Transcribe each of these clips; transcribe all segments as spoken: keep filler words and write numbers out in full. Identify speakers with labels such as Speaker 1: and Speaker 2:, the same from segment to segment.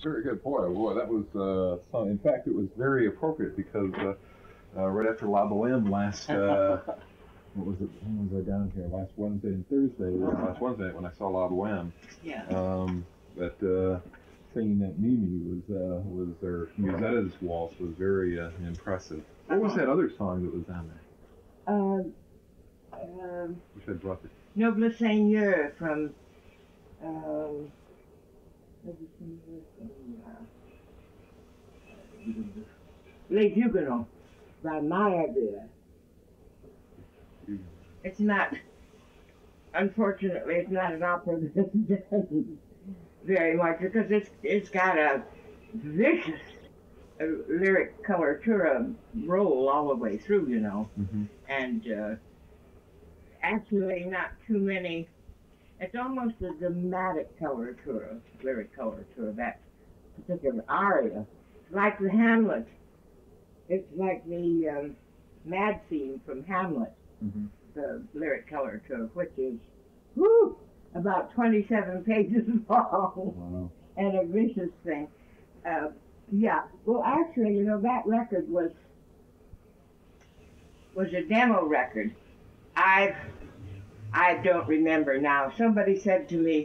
Speaker 1: Very good. Boy, boy, that was, uh, so, in fact, it was very appropriate because uh, uh, right after La Boheme last, uh, what was it, when was I down here? Last Wednesday and Thursday, uh, last Wednesday night when I saw La Boheme,
Speaker 2: Yeah.
Speaker 1: um, that uh, singing that Mimi was, uh, was, or Musetta's waltz was very uh, impressive. What was that other song that was on there?
Speaker 2: Um, um,
Speaker 1: Wish I'd brought the
Speaker 2: Noble Seigneur from, um, Les Huguenots by Meyerbeer. It's not, unfortunately, it's not an opera that's done very much because it's it's got a vicious uh, lyric coloratura roll all the way through, you know,
Speaker 1: mm-hmm.
Speaker 2: and uh, actually not too many. It's almost a dramatic coloratura, lyric coloratura, that particular aria. It's like the Hamlet. It's like the um, Mad Scene from Hamlet,
Speaker 1: mm-hmm.
Speaker 2: the lyric coloratura, which is, whoo, about twenty-seven pages long.
Speaker 1: Wow.
Speaker 2: And a vicious thing. Uh, yeah, well, actually, you know, that record was was a demo record. I've I don't remember now. Somebody said to me,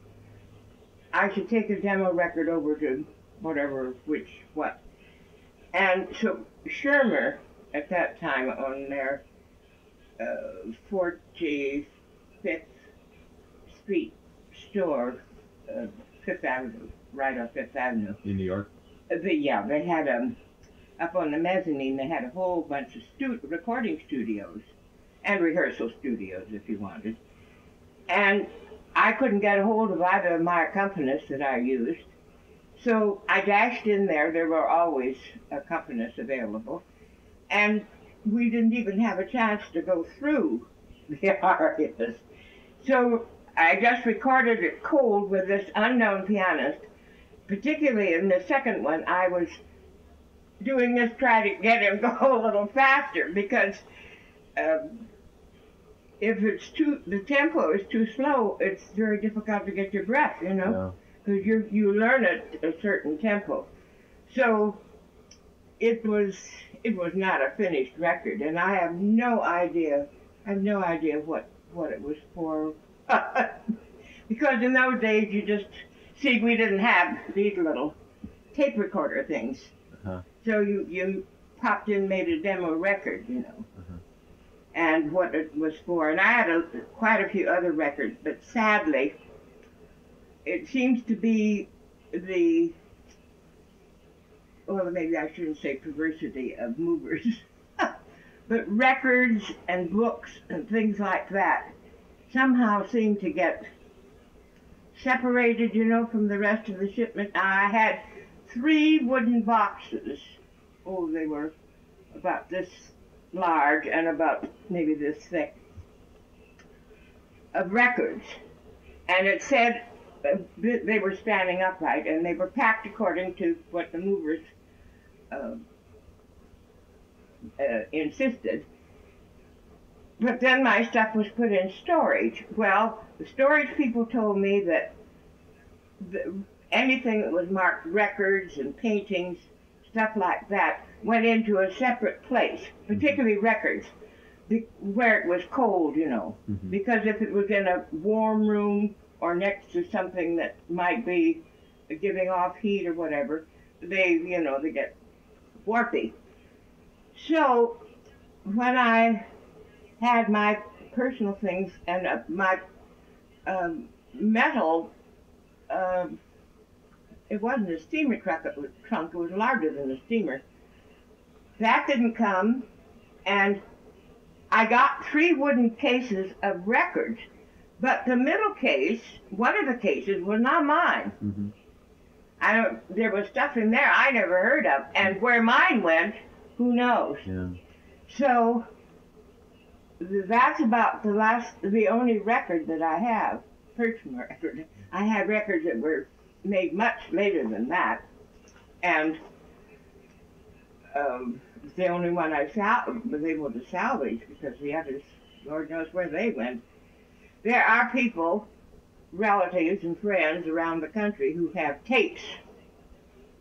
Speaker 2: I should take the demo record over to whatever, which, what. And so Shermer, at that time, on their uh, forty-fifth Street store, uh, Fifth Avenue, right on Fifth Avenue.
Speaker 1: In New York?
Speaker 2: Uh, they, yeah, they had, um, up on the mezzanine, they had a whole bunch of stu recording studios. And rehearsal studios, if you wanted. And I couldn't get a hold of either of my accompanists that I used. So I dashed in there. There were always accompanists available. And we didn't even have a chance to go through the arias. So I just recorded it cold with this unknown pianist. Particularly in the second one, I was doing this, trying to get him go a little faster because Um, if it's too, the tempo is too slow, it's very difficult to get your breath, you know, because
Speaker 1: yeah.
Speaker 2: you you learn at a certain tempo. So it was it was not a finished record, and I have no idea. I have no idea what what it was for, because in those days you just see we didn't have these little tape recorder things,
Speaker 1: uh-huh.
Speaker 2: so you you popped in, made a demo record, you know.
Speaker 1: Uh-huh.
Speaker 2: And what it was for. And I had a, quite a few other records, but sadly, it seems to be the, well, maybe I shouldn't say perversity of movers, but records and books and things like that somehow seem to get separated, you know, from the rest of the shipment. I had three wooden boxes. Oh, they were about this large and about maybe this thick of records, and it said uh, they were standing upright and they were packed according to what the movers uh, uh, insisted. But then my stuff was put in storage. Well, the storage people told me that the, anything that was marked records and paintings, stuff like that, went into a separate place, particularly records, be, where it was cold, you know.
Speaker 1: Mm-hmm.
Speaker 2: Because if it was in a warm room or next to something that might be giving off heat or whatever, they, you know, they get warpy. So when I had my personal things and uh, my um, metal, uh, it wasn't a steamer truck, it was, trunk, it was larger than a steamer. That didn't come, and I got three wooden cases of records, but the middle case, one of the cases, was not mine.
Speaker 1: Mm-hmm.
Speaker 2: I don't, there was stuff in there I never heard of, and where mine went, who knows?
Speaker 1: Yeah.
Speaker 2: So that's about the last, the only record that I have, personal record. I had records that were made much later than that, and um, the only one I sal was able to salvage, because the others, Lord knows where they went. There are people, relatives and friends around the country who have tapes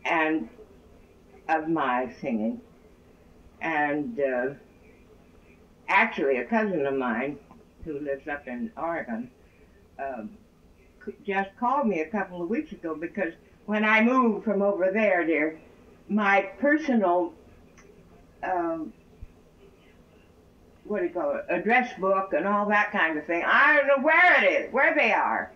Speaker 2: and of my singing. And uh, actually, a cousin of mine who lives up in Oregon um, just called me a couple of weeks ago because when I moved from over there, there, my personal um, what do you call it, address book and all that kind of thing. I don't know where it is, where they are.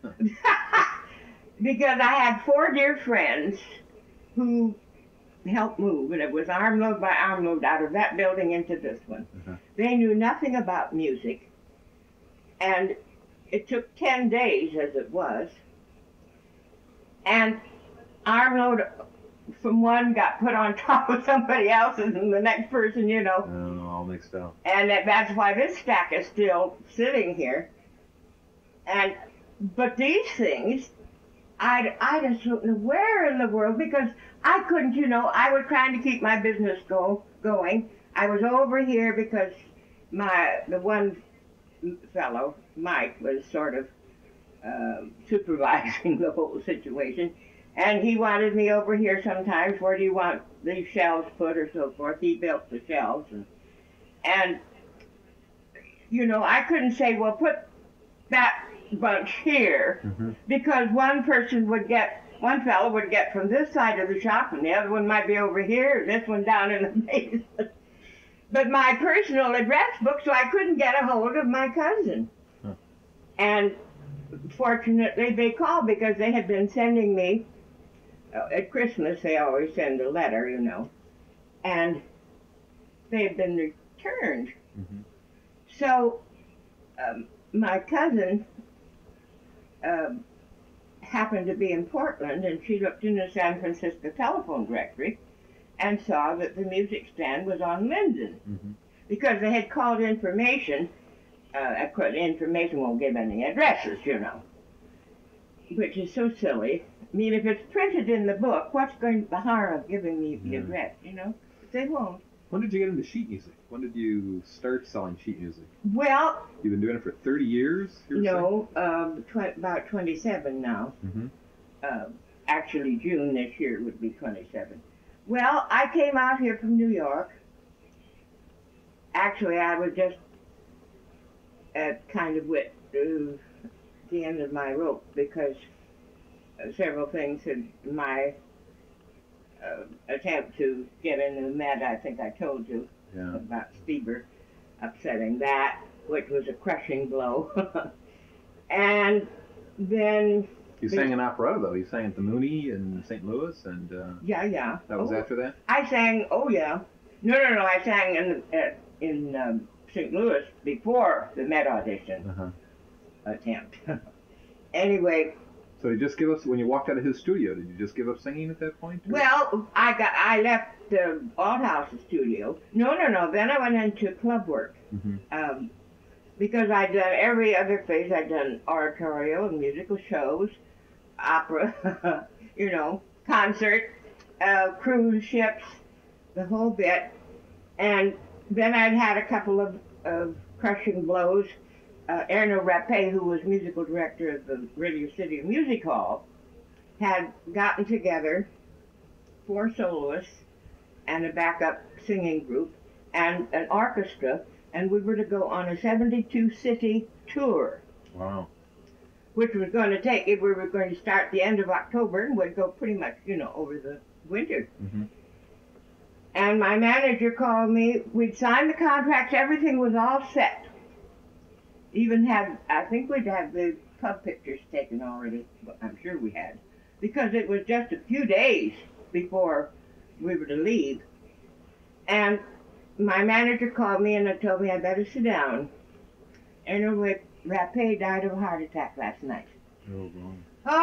Speaker 2: Because I had four dear friends who helped move, and it was armload by armload out of that building into this one. Uh-huh. They knew nothing about music, and it took ten days as it was, and armload from one got put on top of somebody else's, and the next person, you know.
Speaker 1: Oh, all mixed up.
Speaker 2: And that, that's why this stack is still sitting here. And but these things, I I just don't know where in the world, because I couldn't, you know, I was trying to keep my business go going. I was over here because my the one fellow, Mike, was sort of uh, supervising the whole situation. And he wanted me over here sometimes. Where do you want these shelves put or so forth? He built the shelves. And, and, you know, I couldn't say, well, put that bunch here. Mm-hmm. Because one person would get, one fellow would get from this side of the shop, and the other one might be over here, this one down in the basement. But my personal address book, so I couldn't get a hold of my cousin. Huh. And fortunately, they called because they had been sending me, Uh, at Christmas, they always send a letter, you know, and they had been returned. Mm-hmm. So um, my cousin um, happened to be in Portland, and she looked in the San Francisco telephone directory and saw that the music stand was on Linden. Mm-hmm. Because they had called information. Uh, of course, information won't give any addresses, you know, which is so silly. I mean, if it's printed in the book, what's going the harm of giving me the yeah. address, you know? But they won't.
Speaker 1: When did you get into sheet music? When did you start selling sheet music?
Speaker 2: Well...
Speaker 1: You've been doing it for thirty years?
Speaker 2: No, um, tw- about twenty-seven now. Mm-hmm. Uh, actually, June this year would be twenty-seven. Well, I came out here from New York. Actually, I was just at kind of with uh, the end of my rope because uh, several things had my uh, attempt to get into the Met, I think I told you yeah. about Stieber upsetting that, which was a crushing blow. And then...
Speaker 1: You sang in operetta, though. You sang at the Mooney in Saint Louis, and... Uh,
Speaker 2: yeah, yeah.
Speaker 1: That was
Speaker 2: oh,
Speaker 1: after that?
Speaker 2: I sang, oh yeah. No, no, no, I sang in, uh, in um, Saint Louis before the Met audition uh-huh. attempt. Anyway...
Speaker 1: So you just give us, when you walked out of his studio, did you just give up singing at that point? Or?
Speaker 2: Well, I got, I left the Althouse's studio. No, no, no, then I went into club work. Mm-hmm. Um, because I'd done every other phase. I'd done oratorio and musical shows, opera, you know, concert, uh, cruise ships, the whole bit. And then I'd had a couple of, of crushing blows. Uh, Erno Rappé, who was musical director of the Radio City Music Hall, had gotten together four soloists and a backup singing group and an orchestra, and we were to go on a seventy-two city tour.
Speaker 1: Wow.
Speaker 2: Which was going to take, we were going to start the end of October and would go pretty much, you know, over the winter. Mm-hmm. And my manager called me. We'd signed the contracts, everything was all set. Even had, I think we'd had the pub pictures taken already, but I'm sure we had, because it was just a few days before we were to leave. And my manager called me and told me I better sit down. Erno Rappé died of a heart attack last night.
Speaker 1: Oh, God.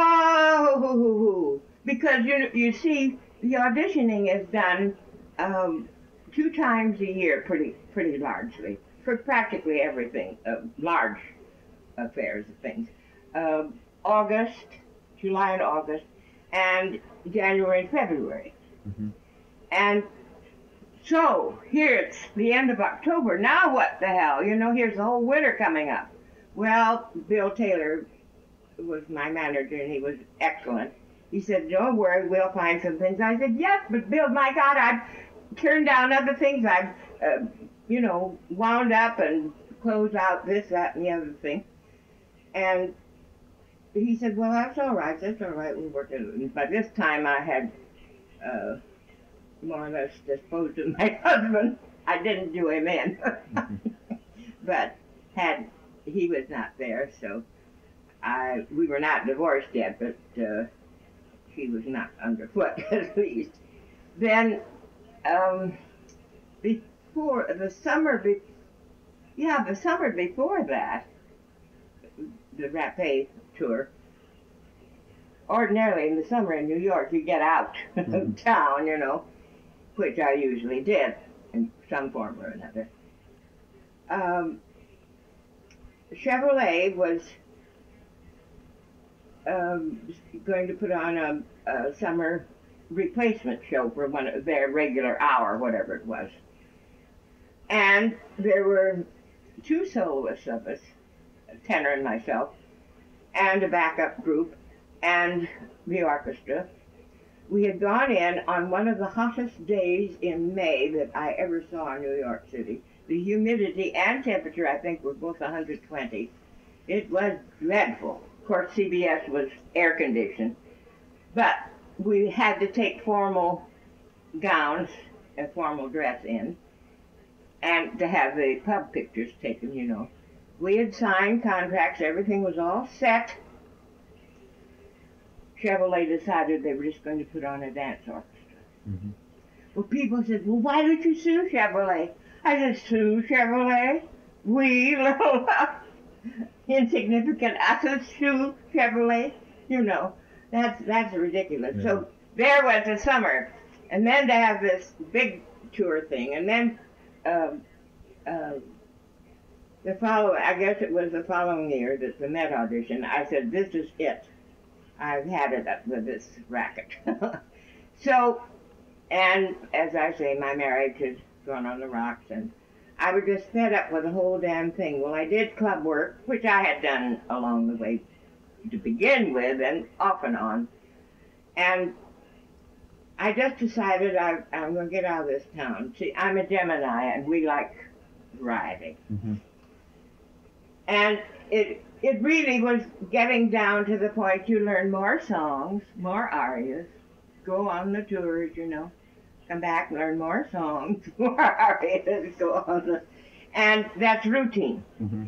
Speaker 2: Oh, because you you see, the auditioning is done um, two times a year, pretty pretty largely. For practically everything, uh, large affairs of things. Uh, August, July and August, and January and February. Mm-hmm. And so, here it's the end of October. Now what the hell? You know, here's the whole winter coming up. Well, Bill Taylor was my manager, and he was excellent. He said, don't worry, we'll find some things. I said, yes, but Bill, my God, I've turned down other things. I've, uh, you know, wound up and closed out this, that, and the other thing. And he said, well, that's all right. That's all right. We'll work it out. By this time, I had uh, more or less disposed of my husband. I didn't do him in. But had he was not there, so I we were not divorced yet, but uh, he was not underfoot at least. Then um, before the summer, be, yeah, the summer before that, the Rapé tour. Ordinarily in the summer in New York, you get out
Speaker 1: Mm-hmm.
Speaker 2: of town, you know, which I usually did in some form or another. Um, Chevrolet was um, going to put on a, a summer replacement show for one of their regular hour, whatever it was. And there were two soloists of us, a tenor and myself, and a backup group, and the orchestra. We had gone in on one of the hottest days in May that I ever saw in New York City. The humidity and temperature, I think, were both one hundred twenty. It was dreadful. Of course, C B S was air conditioned, but we had to take formal gowns and formal dress in, and to have the pub pictures taken, you know. We had signed contracts, everything was all set. Chevrolet decided they were just going to put on a dance orchestra.
Speaker 1: Mm-hmm.
Speaker 2: Well, people said, well, why don't you sue Chevrolet? I said, sue Chevrolet? We, little insignificant asses, sue Chevrolet? You know, that's that's ridiculous.
Speaker 1: Yeah.
Speaker 2: So there was the summer. And then to have this big tour thing. And then um, uh, the following, I guess it was the following year that the Met audition, I said, this is it. I've had it up with this racket. So, and as I say, my marriage has gone on the rocks, and I was just fed up with the whole damn thing. Well, I did club work, which I had done along the way to begin with, and off and on. And I just decided I, I'm going to get out of this town. See, I'm a Gemini, and we like variety.
Speaker 1: Mm-hmm.
Speaker 2: And it it really was getting down to the point you learn more songs, more arias, go on the tours, you know, come back, learn more songs, more arias, go on the, and that's routine.
Speaker 1: Mm-hmm.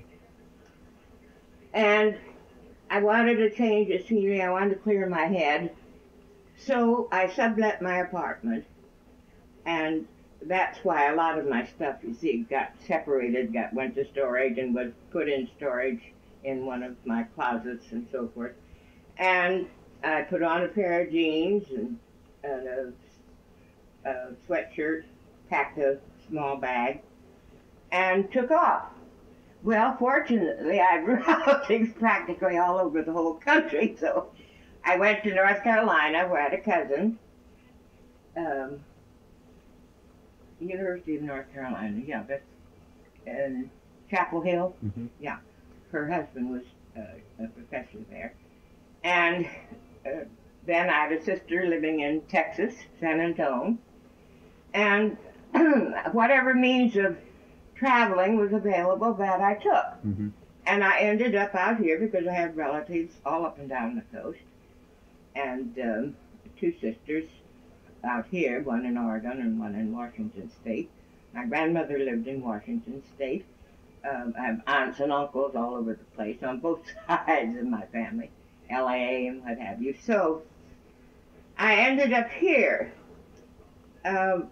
Speaker 2: And I wanted to change the scenery, I wanted to clear my head, so I sublet my apartment, and that's why a lot of my stuff, you see, got separated, got went to storage and was put in storage in one of my closets and so forth. And I put on a pair of jeans and, and a, a sweatshirt, packed a small bag, and took off. Well, fortunately, I had relatives practically all over the whole country, so I went to North Carolina, where I had a cousin. Um, University of North Carolina, yeah, that's in Chapel Hill.
Speaker 1: Mm-hmm.
Speaker 2: Yeah, her husband was uh, a professor there. And uh, then I had a sister living in Texas, San Antonio. And whatever means of traveling was available, that I took.
Speaker 1: Mm-hmm.
Speaker 2: And I ended up out here because I had relatives all up and down the coast. And um, two sisters out here, one in Oregon and one in Washington State. My grandmother lived in Washington State. Um, I have aunts and uncles all over the place on both sides of my family, L A and what have you. So I ended up here. Um,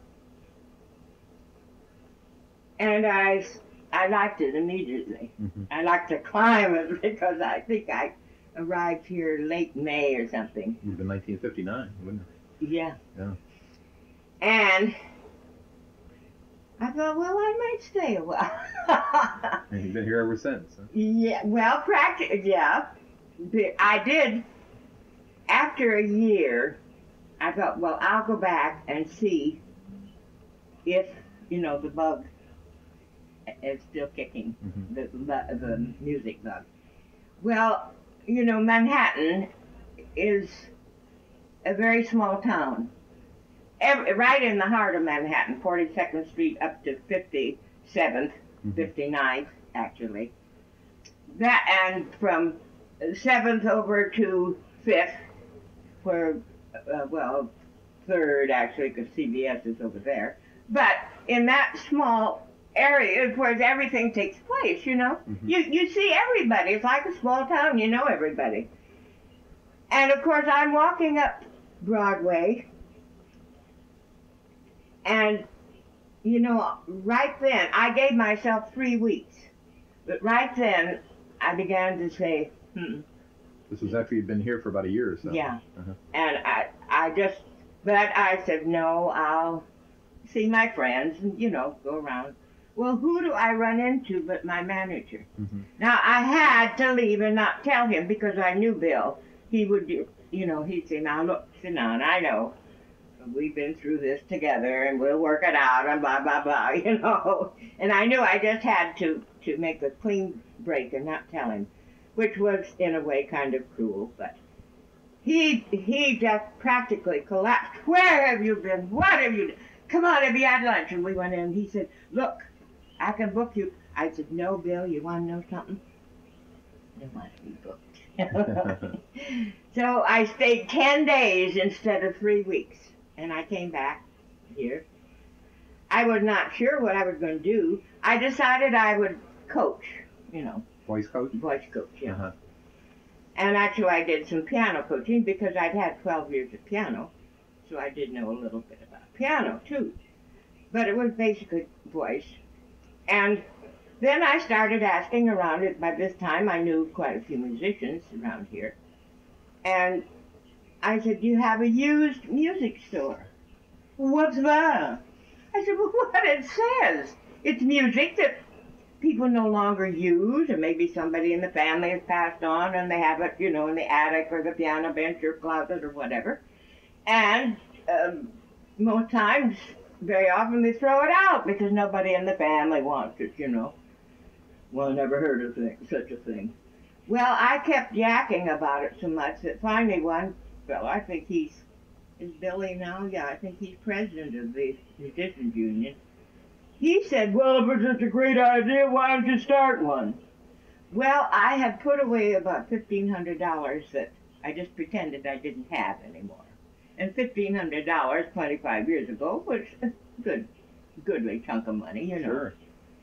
Speaker 2: and I, I liked it immediately.
Speaker 1: Mm-hmm.
Speaker 2: I liked the climate because I think I arrived here late May or something.
Speaker 1: It would have been nineteen fifty-nine, wouldn't it?
Speaker 2: Yeah.
Speaker 1: Yeah.
Speaker 2: And I thought, well, I might stay a while.
Speaker 1: And you've been here ever since. Huh?
Speaker 2: Yeah, well, practically, yeah. But I did, after a year, I thought, well, I'll go back and see if, you know, the bug is still kicking,
Speaker 1: Mm-hmm.
Speaker 2: the, the, the music bug. Well, you know, Manhattan is a very small town. Every, right in the heart of Manhattan, forty-second Street up to fifty-seventh,
Speaker 1: Mm-hmm.
Speaker 2: fifty-ninth, actually. That, and from seventh over to fifth, where, uh, well, third actually, because C B S is over there. But in that small area is where everything takes place, you know?
Speaker 1: Mm-hmm.
Speaker 2: You, you see everybody. It's like a small town, you know everybody. And of course, I'm walking up Broadway, and, you know, right then, I gave myself three weeks. But right then, I began to say, hmm.
Speaker 1: This was after you'd been here for about a year or so.
Speaker 2: Yeah.
Speaker 1: Uh-huh.
Speaker 2: And I, I just, but I said, no, I'll see my friends and, you know, go around. Well, who do I run into but my manager?
Speaker 1: Mm-hmm.
Speaker 2: Now, I had to leave and not tell him because I knew Bill. He would, you know, he'd say, now look, sit down, I know. We've been through this together and we'll work it out and blah, blah, blah, you know. And I knew I just had to, to make a clean break and not tell him, which was in a way kind of cruel, but he he just practically collapsed. Where have you been? What have you done? Come on, have you had lunch? And we went in and he said, look, I can book you. I said, no, Bill, you want to know something? I don't want to be booked. So I stayed ten days instead of three weeks. And I came back here. I was not sure what I was going to do. I decided I would coach, you know.
Speaker 1: Voice coach?
Speaker 2: Voice coach, yeah.
Speaker 1: Uh-huh.
Speaker 2: And actually I did some piano coaching because I'd had twelve years of piano. So I did know a little bit about piano too. But it was basically voice. And then I started asking around it. By this time I knew quite a few musicians around here. And I said, do you have a used music store? What's that? I said, well, what it says. It's music that people no longer use, or maybe somebody in the family has passed on and they have it, you know, in the attic or the piano bench or closet or whatever. And um, most times, very often they throw it out because nobody in the family wants it, you know. Well, I never heard of thing, such a thing. Well, I kept yakking about it so much that finally one fellow, I think he's, is Billy now? Yeah, I think he's president of the Musicians Union. He said, well, if it's such a great idea, why don't you start one? Well, I had put away about fifteen hundred dollars that I just pretended I didn't have anymore. And fifteen hundred dollars twenty-five years ago was a good, goodly chunk of money, you know.
Speaker 1: Sure.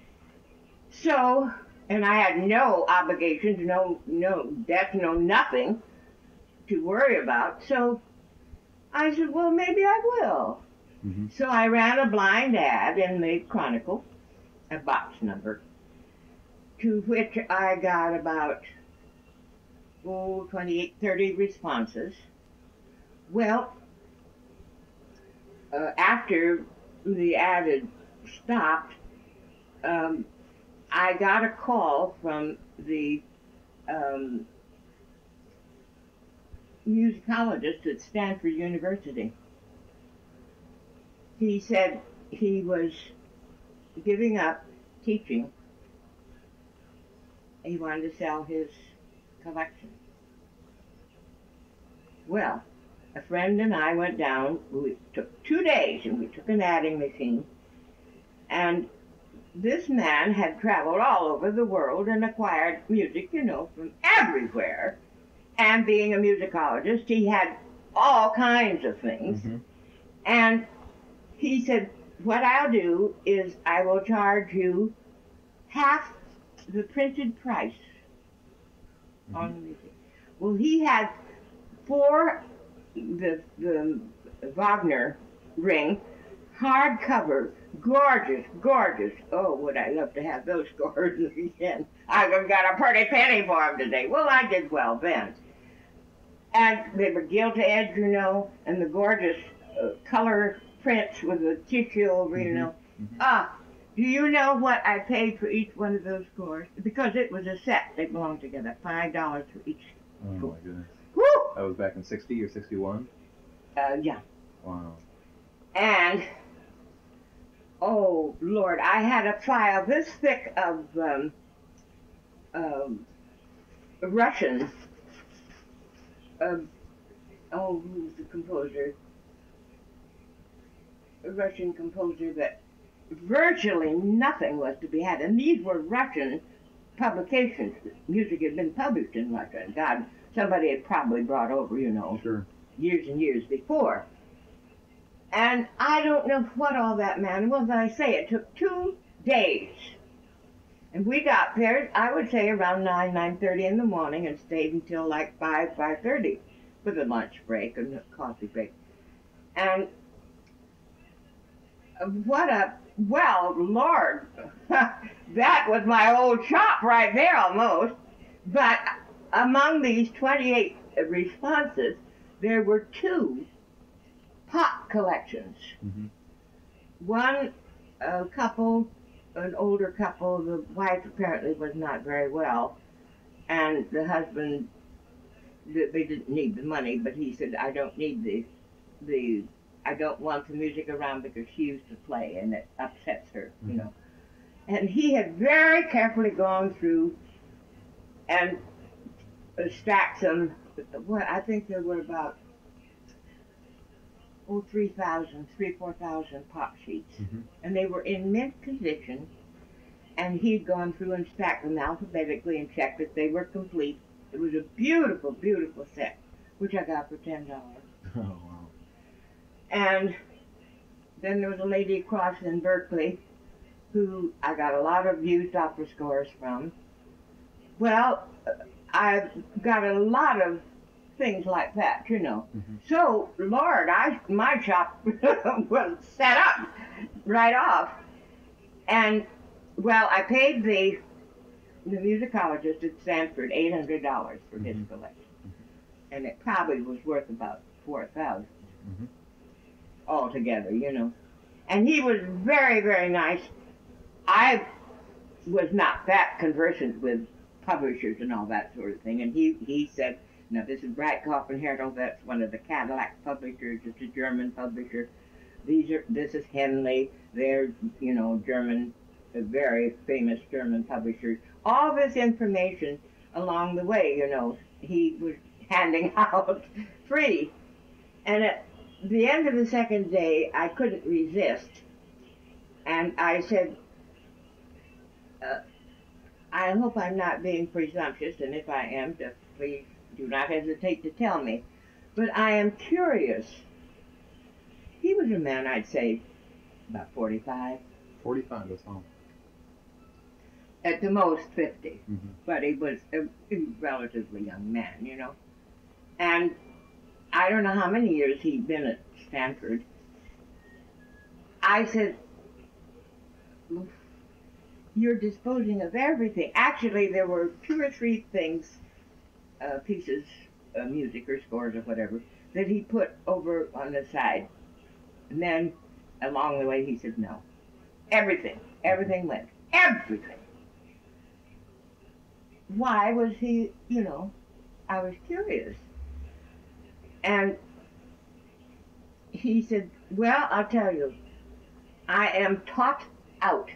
Speaker 2: So, and I had no obligations, no, no debt, no nothing to worry about. So I said, well, maybe I will.
Speaker 1: Mm-hmm.
Speaker 2: So I ran a blind ad in the Chronicle, a box number, to which I got about, oh, twenty-eight, thirty responses. Well, uh, after the ad had stopped, um, I got a call from the um, musicologist at Stanford University. He said he was giving up teaching. He wanted to sell his collection. Well, a friend and I went down. We took two days and we took an adding machine. And this man had traveled all over the world and acquired music, you know, from everywhere. And being a musicologist, he had all kinds of things.
Speaker 1: Mm-hmm.
Speaker 2: And he said, what I'll do is I will charge you half the printed price mm-hmm. on the music. Well, he had four, the, the Wagner ring, hardcover, gorgeous, gorgeous. Oh, would I love to have those scores again. I got a pretty penny for them today. Well, I did well then. And they were gilt edge, you know, and the gorgeous uh, color prints with the tissue over, you know.
Speaker 1: Mm-hmm.
Speaker 2: Ah, do you know what I paid for each one of those scores? Because it was a set. They belonged together. Five dollars for each
Speaker 1: Oh,
Speaker 2: score.
Speaker 1: my goodness.
Speaker 2: Woo!
Speaker 1: That was back in sixty or sixty-one?
Speaker 2: Uh, yeah.
Speaker 1: Wow.
Speaker 2: And, oh, Lord, I had a file this thick of um, um, Russian uh, oh, who was the composer? A Russian composer that virtually nothing was to be had. And these were Russian publications. Music had been published in Russia. And God, somebody had probably brought over, you know,
Speaker 1: Sure.
Speaker 2: years and years before. And I don't know what all that meant. Well, as I say, it took two days. And we got there, I would say, around nine, nine thirty in the morning and stayed until like five, five thirty with a lunch break and a coffee break. And what a, well, Lord, that was my old shop right there almost. But among these twenty-eight responses, there were two pop collections.
Speaker 1: Mm-hmm.
Speaker 2: One a couple, an older couple, the wife apparently was not very well, and the husband, they didn't need the money, but he said, I don't need the, the, I don't want the music around because she used to play and it upsets her, you
Speaker 1: Mm-hmm.
Speaker 2: know. And he had very carefully gone through and stacked some, what, I think there were about oh, three thousand, three, four thousand pop sheets.
Speaker 1: Mm-hmm.
Speaker 2: And they were in mint condition. And he'd gone through and stacked them alphabetically and checked that they were complete. It was a beautiful, beautiful set, which I got for ten dollars.
Speaker 1: Oh, wow.
Speaker 2: And then there was a lady across in Berkeley who I got a lot of used opera scores from. Well, I've got a lot of things like that, you know.
Speaker 1: Mm-hmm.
Speaker 2: So, Lord, I my shop was set up right off. And, well, I paid the the musicologist at Stanford eight hundred dollars for his
Speaker 1: Mm-hmm.
Speaker 2: collection. Mm-hmm. And it probably was worth about four thousand dollars
Speaker 1: Mm-hmm.
Speaker 2: altogether, you know. And he was very, very nice. I was not that conversant with publishers and all that sort of thing. And he, he said, now this is Breitkopf and Hertel, that's one of the Cadillac publishers, it's a German publisher. These are, this is Henley, they're, you know, German, a very famous German publishers. All this information along the way, you know, he was handing out free. And at the end of the second day, I couldn't resist. And I said, uh, I hope I'm not being presumptuous, and if I am, just please do not hesitate to tell me. But I am curious. He was a man, I'd say, about forty-five.
Speaker 1: forty-five, that's all.
Speaker 2: At the most fifty.
Speaker 1: Mm-hmm.
Speaker 2: But he was a, a relatively young man, you know. And I don't know how many years he'd been at Stanford. I said, you're disposing of everything. Actually, there were two or three things, uh, pieces of music or scores or whatever, that he put over on the side. And then along the way he said, no. Everything. Everything went. Everything. Why was he, you know, I was curious. And he said, well, I'll tell you, I am taught out.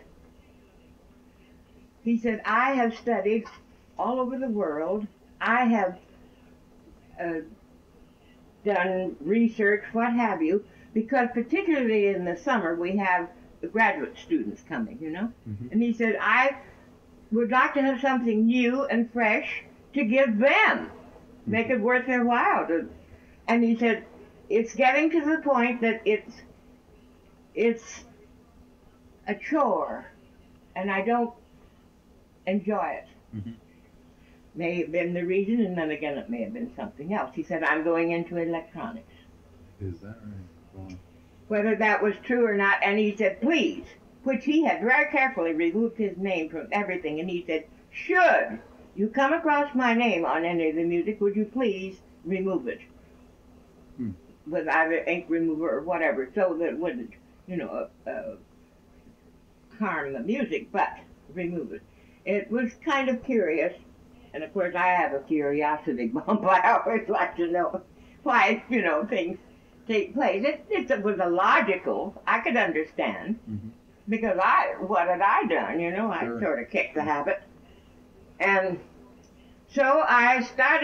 Speaker 2: He said, I have studied all over the world. I have uh, done research, what have you, because particularly in the summer we have the graduate students coming, you know.
Speaker 1: Mm-hmm.
Speaker 2: And he said, I would like to have something new and fresh to give them, make it worth their while. To, and he said, it's getting to the point that it's it's a chore, and I don't enjoy it.
Speaker 1: Mm-hmm.
Speaker 2: May have been the reason, and then again it may have been something else. He said, I'm going into electronics.
Speaker 1: Is that right? Wow.
Speaker 2: Whether that was true or not, and he said, please, which he had very carefully removed his name from everything, and he said, should you come across my name on any of the music, would you please remove it?
Speaker 1: Hmm.
Speaker 2: With either ink remover or whatever, so that it wouldn't, you know, uh, harm the music, but remove it. It was kind of curious, and of course I have a curiosity bump. I always like to know why, you know, things take place. It, it was illogical. I could understand,
Speaker 1: Mm-hmm.
Speaker 2: because I, what had I done, you know? I
Speaker 1: Sure.
Speaker 2: sort of kicked the habit. And so I started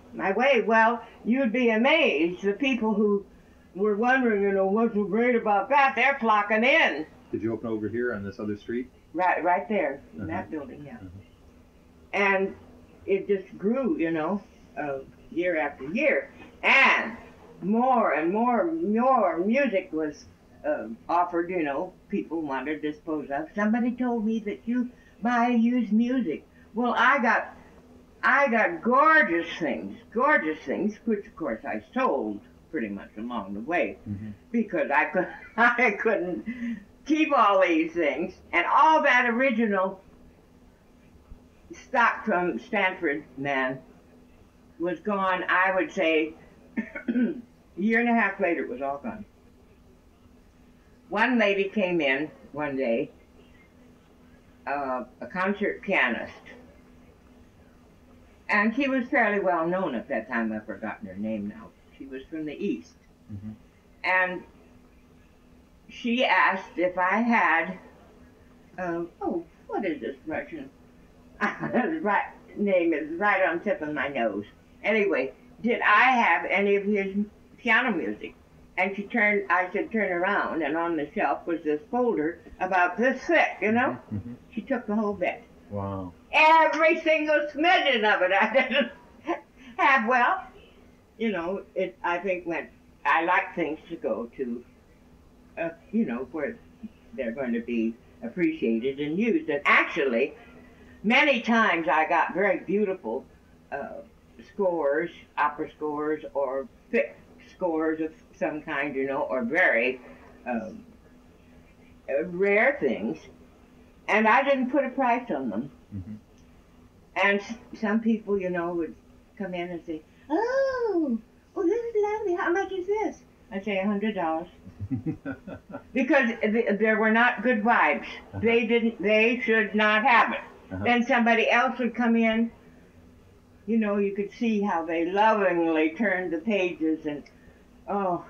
Speaker 2: my way. Well, you'd be amazed. The people who were wondering, you know, what's so great about that, they're flocking in.
Speaker 1: Did you open over here on this other street?
Speaker 2: Right, right there, in
Speaker 1: Uh-huh.
Speaker 2: that building, yeah.
Speaker 1: Uh-huh.
Speaker 2: And it just grew, you know, uh, year after year. And more and more, more music was uh, offered, you know, people wanted to dispose of. Somebody told me that you buy used music. Well, I got, I got gorgeous things, gorgeous things, which of course I sold pretty much along the way,
Speaker 1: Mm-hmm.
Speaker 2: because I could, I couldn't keep all these things, and all that original stock from Stanford, man, was gone. I would say a year and a half later, it was all gone. One lady came in one day, uh, a concert pianist, and she was fairly well known at that time. I've forgotten her name now. She was from the East.
Speaker 1: Mm-hmm.
Speaker 2: And she asked if I had, uh, oh, what is this Russian? His right name is right on tip of my nose. Anyway, did I have any of his piano music? And she turned, I said, turn around, and on the shelf was this folder about this thick, you know?
Speaker 1: Mm-hmm.
Speaker 2: She took the whole bit.
Speaker 1: Wow.
Speaker 2: Every single smidgen of it I didn't have. Well, you know, it, I think when I like things to go to, uh, you know, where they're going to be appreciated and used. And actually, many times I got very beautiful uh, scores, opera scores, or thick scores of some kind, you know, or very um, uh, rare things, and I didn't put a price on them.
Speaker 1: Mm-hmm.
Speaker 2: And s- some people, you know, would come in and say, "Oh, oh, this is lovely. How much is this?" I'd say a hundred dollars, because th- there were not good vibes.
Speaker 1: Uh-huh.
Speaker 2: They didn't. They should not have it.
Speaker 1: Uh-huh.
Speaker 2: Then somebody else would come in. You know, you could see how they lovingly turned the pages, and oh,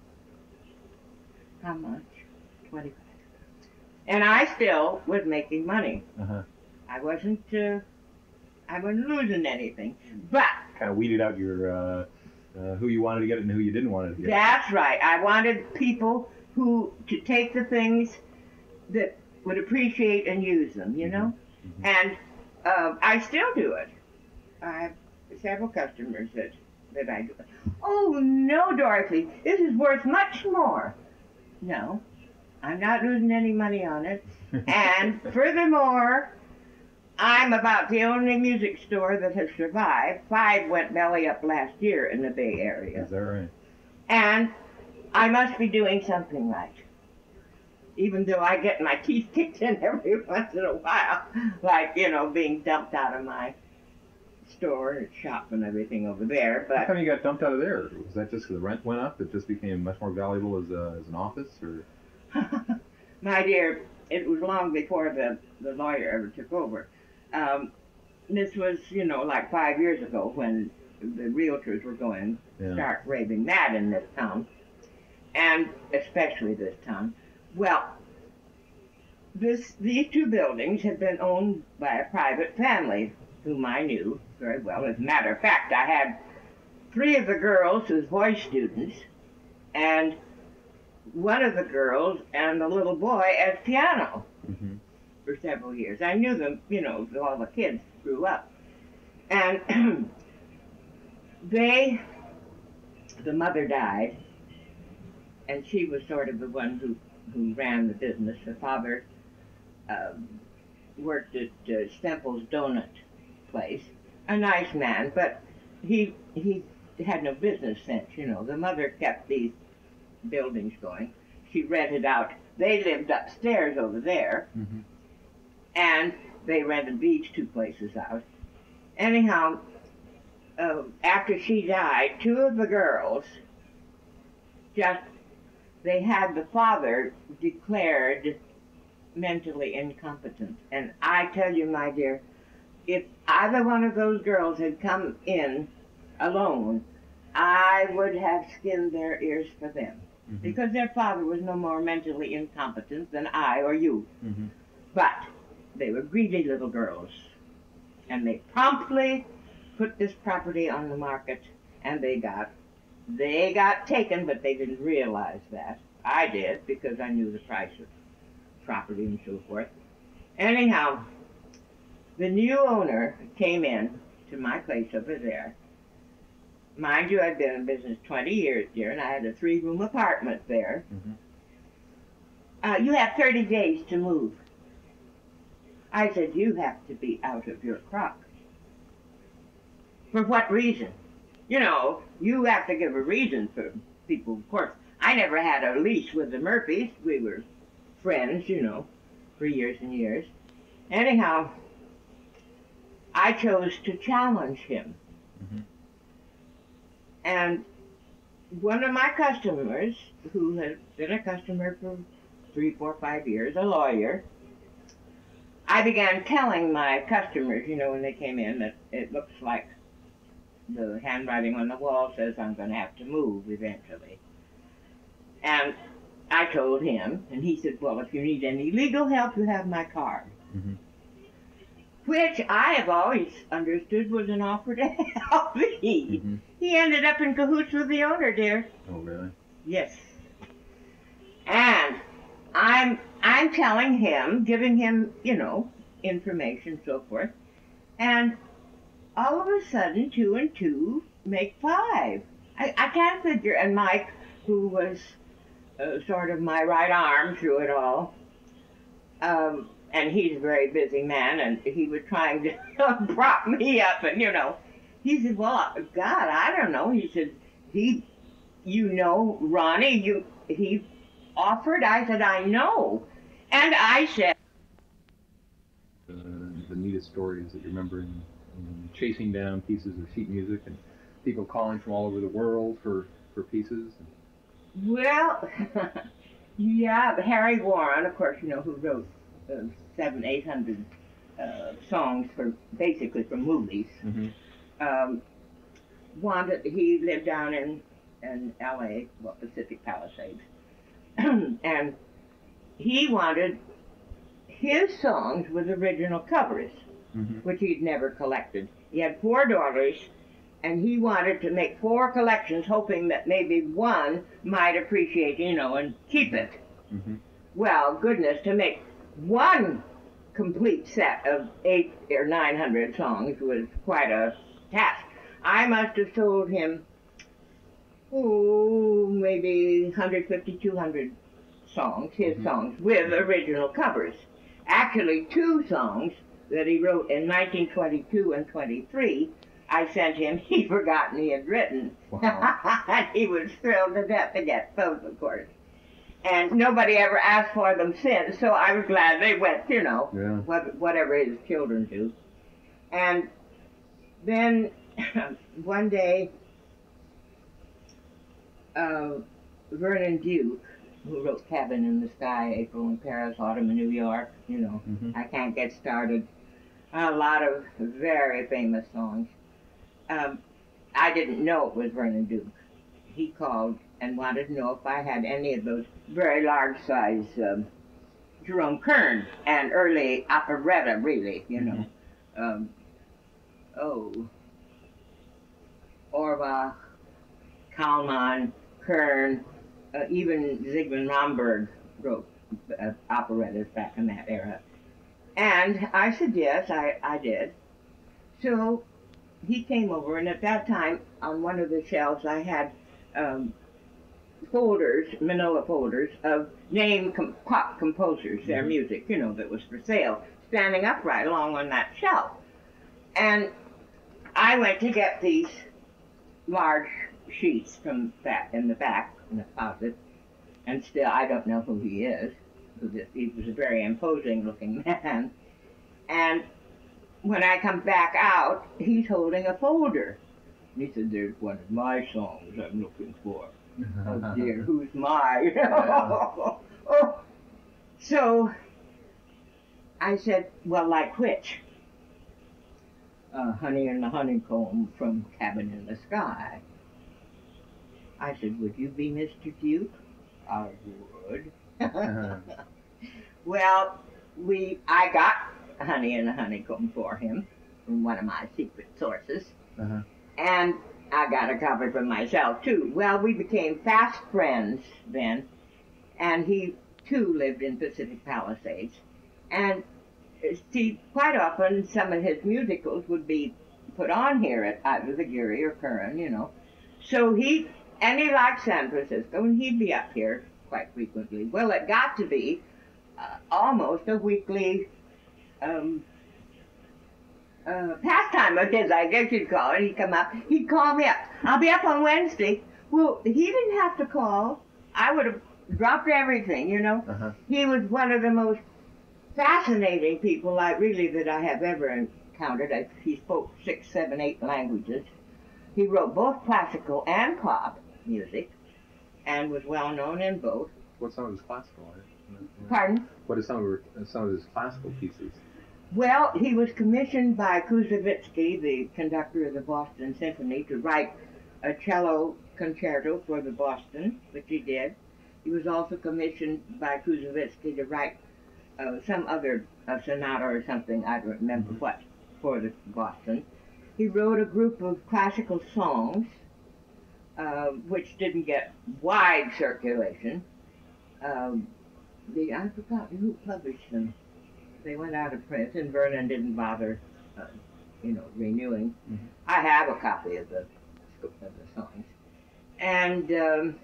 Speaker 2: how much? Twenty-five. And I still was making money.
Speaker 1: Uh-huh.
Speaker 2: I wasn't. Uh, I wasn't losing anything, but.
Speaker 1: Kind of weeded out your uh, uh, who you wanted to get it and who you didn't want to get.
Speaker 2: That's right. I wanted people who to take the things that would appreciate and use them, you know?
Speaker 1: Mhm.
Speaker 2: And uh, I still do it. I have several customers that, that I do it. Oh, no, Dorothy, this is worth much more. No, I'm not losing any money on it. And furthermore, I'm about the only music store that has survived. Five went belly up last year in the Bay Area.
Speaker 1: Is that right?
Speaker 2: And I must be doing something right. Even though I get my teeth kicked in every once in a while, like, you know, being dumped out of my store and shop and everything over there.
Speaker 1: How
Speaker 2: But
Speaker 1: come you got dumped out of there? Was that just because the rent went up? It just became much more valuable as, a, as an office? Or
Speaker 2: my dear, it was long before the, the lawyer ever took over. Um, this was, you know, like five years ago when the realtors were going
Speaker 1: Yeah.
Speaker 2: stark raving mad in this town, and especially this town. Well, this these two buildings had been owned by a private family whom I knew very well. As a matter of fact, I had three of the girls as voice students, and one of the girls and the little boy as piano
Speaker 1: Mm-hmm.
Speaker 2: for several years. I knew them, you know, all the kids grew up. And they, the mother died, and she was sort of the one who, who ran the business. The father um, worked at uh, Stemple's Donut place, a nice man, but he, he had no business sense, you know. The mother kept these buildings going. She rented out, they lived upstairs over there,
Speaker 1: Mm-hmm.
Speaker 2: and they rented these two places out. Anyhow, uh, after she died, two of the girls just, they had the father declared mentally incompetent. And I tell you, my dear, if either one of those girls had come in alone, I would have skinned their ears for them.
Speaker 1: Mm-hmm.
Speaker 2: Because their father was no more mentally incompetent than I or you.
Speaker 1: Mm-hmm.
Speaker 2: But they were greedy little girls, and they promptly put this property on the market, and they got they got taken, but they didn't realize that. I did, because I knew the price of property and so forth. Anyhow, the new owner came in to my place over there. Mind you, I'd been in business twenty years here, and I had a three-room apartment there.
Speaker 1: Mm-hmm.
Speaker 2: Uh, you have thirty days to move. I said, you have to be out of your crock. For what reason? You know, you have to give a reason for people, of course. I never had a lease with the Murphys. We were friends, you know, for years and years. Anyhow, I chose to challenge him.
Speaker 1: Mm-hmm.
Speaker 2: And one of my customers, who had been a customer for three, four, five years, a lawyer, I began telling my customers, you know, when they came in, that it looks like the handwriting on the wall says I'm going to have to move eventually. And I told him, and he said, well, if you need any legal help, you have my card.
Speaker 1: Mm-hmm.
Speaker 2: Which I have always understood was an offer to help me.
Speaker 1: Mm-hmm.
Speaker 2: He ended up in cahoots with the owner, dear.
Speaker 1: Oh, really?
Speaker 2: Yes. And I'm I'm telling him, giving him, you know, information, so forth. And all of a sudden, two and two make five. I, I can't figure. And Mike, who was uh, sort of my right arm through it all, um, and he's a very busy man, and he was trying to prop me up, and, you know, he said, well, God, I don't know. He said, he, you know, Ronnie, you, he offered. I said, I know. And I said,
Speaker 1: Uh, the neatest stories that you remember in, in chasing down pieces of sheet music and people calling from all over the world for, for pieces?
Speaker 2: well, yeah, Harry Warren, of course, you know, who wrote uh, seven, eight hundred uh, songs for, basically for movies.
Speaker 1: Mm-hmm.
Speaker 2: Um, wanted, he lived down in, in L A, well, Pacific Palisades, and he wanted his songs with original covers,
Speaker 1: Mm-hmm.
Speaker 2: which he'd never collected. He had four daughters, and he wanted to make four collections, hoping that maybe one might appreciate, you know, and keep it.
Speaker 1: Mm-hmm.
Speaker 2: Well, goodness, to make one complete set of eight or nine hundred songs was quite a task. I must have sold him, oh, maybe one hundred fifty, two hundred songs, his
Speaker 1: Mm-hmm.
Speaker 2: songs, with original covers. Actually, two songs that he wrote in nineteen twenty-two and twenty-three, I sent him, he'd forgotten he had written.
Speaker 1: Wow.
Speaker 2: He was thrilled to death to get those, of course. And nobody ever asked for them since, so I was glad they went, you know,
Speaker 1: Yeah.
Speaker 2: what, whatever his children do. And then one day, uh, Vernon Duke, who wrote Cabin in the Sky, April in Paris, Autumn in New York, you know,
Speaker 1: Mm-hmm.
Speaker 2: I Can't Get Started, a lot of very famous songs. Um, I didn't know it was Vernon Duke. He called and wanted to know if I had any of those very large size um, Jerome Kern and early operetta, really, you know.
Speaker 1: Mm-hmm.
Speaker 2: Um, oh, Orbach, Kalman, Kern, uh, even Zygmunt Romberg wrote uh, operettas back in that era. And I said, yes, I, I did. So he came over, and at that time, on one of the shelves, I had um, folders, manila folders, of named com- pop composers, their
Speaker 1: Mhm.
Speaker 2: music, you know, that was for sale, standing upright along on that shelf. And I went to get these large sheets from that in the back, in the closet, and still, I don't know who he is. He was a very imposing looking man. And when I come back out, he's holding a folder. And he said, there's one of my songs I'm looking for. Oh dear, who's my? Oh. So I said, well, like which? Uh, Honey and the Honeycomb from Cabin in the Sky. I said, would you be Mister Duke? I would.
Speaker 1: Uh-huh.
Speaker 2: Well, we I got Honey and the Honeycomb for him from one of my secret sources.
Speaker 1: Uh-huh.
Speaker 2: And I got a copy for myself too. Well, we became fast friends then, and he too lived in Pacific Palisades. And uh, see, quite often some of his musicals would be put on here at either the Geary or Curran, you know. So he, and he liked San Francisco, and he'd be up here quite frequently. Well, it got to be uh, almost a weekly um, uh, pastime of his, I guess you'd call it. He'd come up, he'd call me up. I'll be up on Wednesday. Well, he didn't have to call. I would have dropped everything, you know.
Speaker 1: Uh-huh.
Speaker 2: He was one of the most fascinating people, I really, that I have ever encountered. I, he spoke six, seven, eight languages. He wrote both classical and pop music, and was well known in both.
Speaker 1: What's some of his classical?
Speaker 2: Pardon?
Speaker 1: What are some of, her, some of his classical pieces?
Speaker 2: Well, he was commissioned by Koussevitzky, the conductor of the Boston Symphony, to write a cello concerto for the Boston, which he did. He was also commissioned by Koussevitzky to write uh, some other uh, sonata or something, I don't remember
Speaker 1: Mm-hmm.
Speaker 2: what, for the Boston. He wrote a group of classical songs, uh, which didn't get wide circulation. Um, the, I forgot who published them. They went out of print, and Vernon didn't bother, uh, you know, renewing.
Speaker 1: Mm-hmm.
Speaker 2: I have a copy of the of the songs, and um,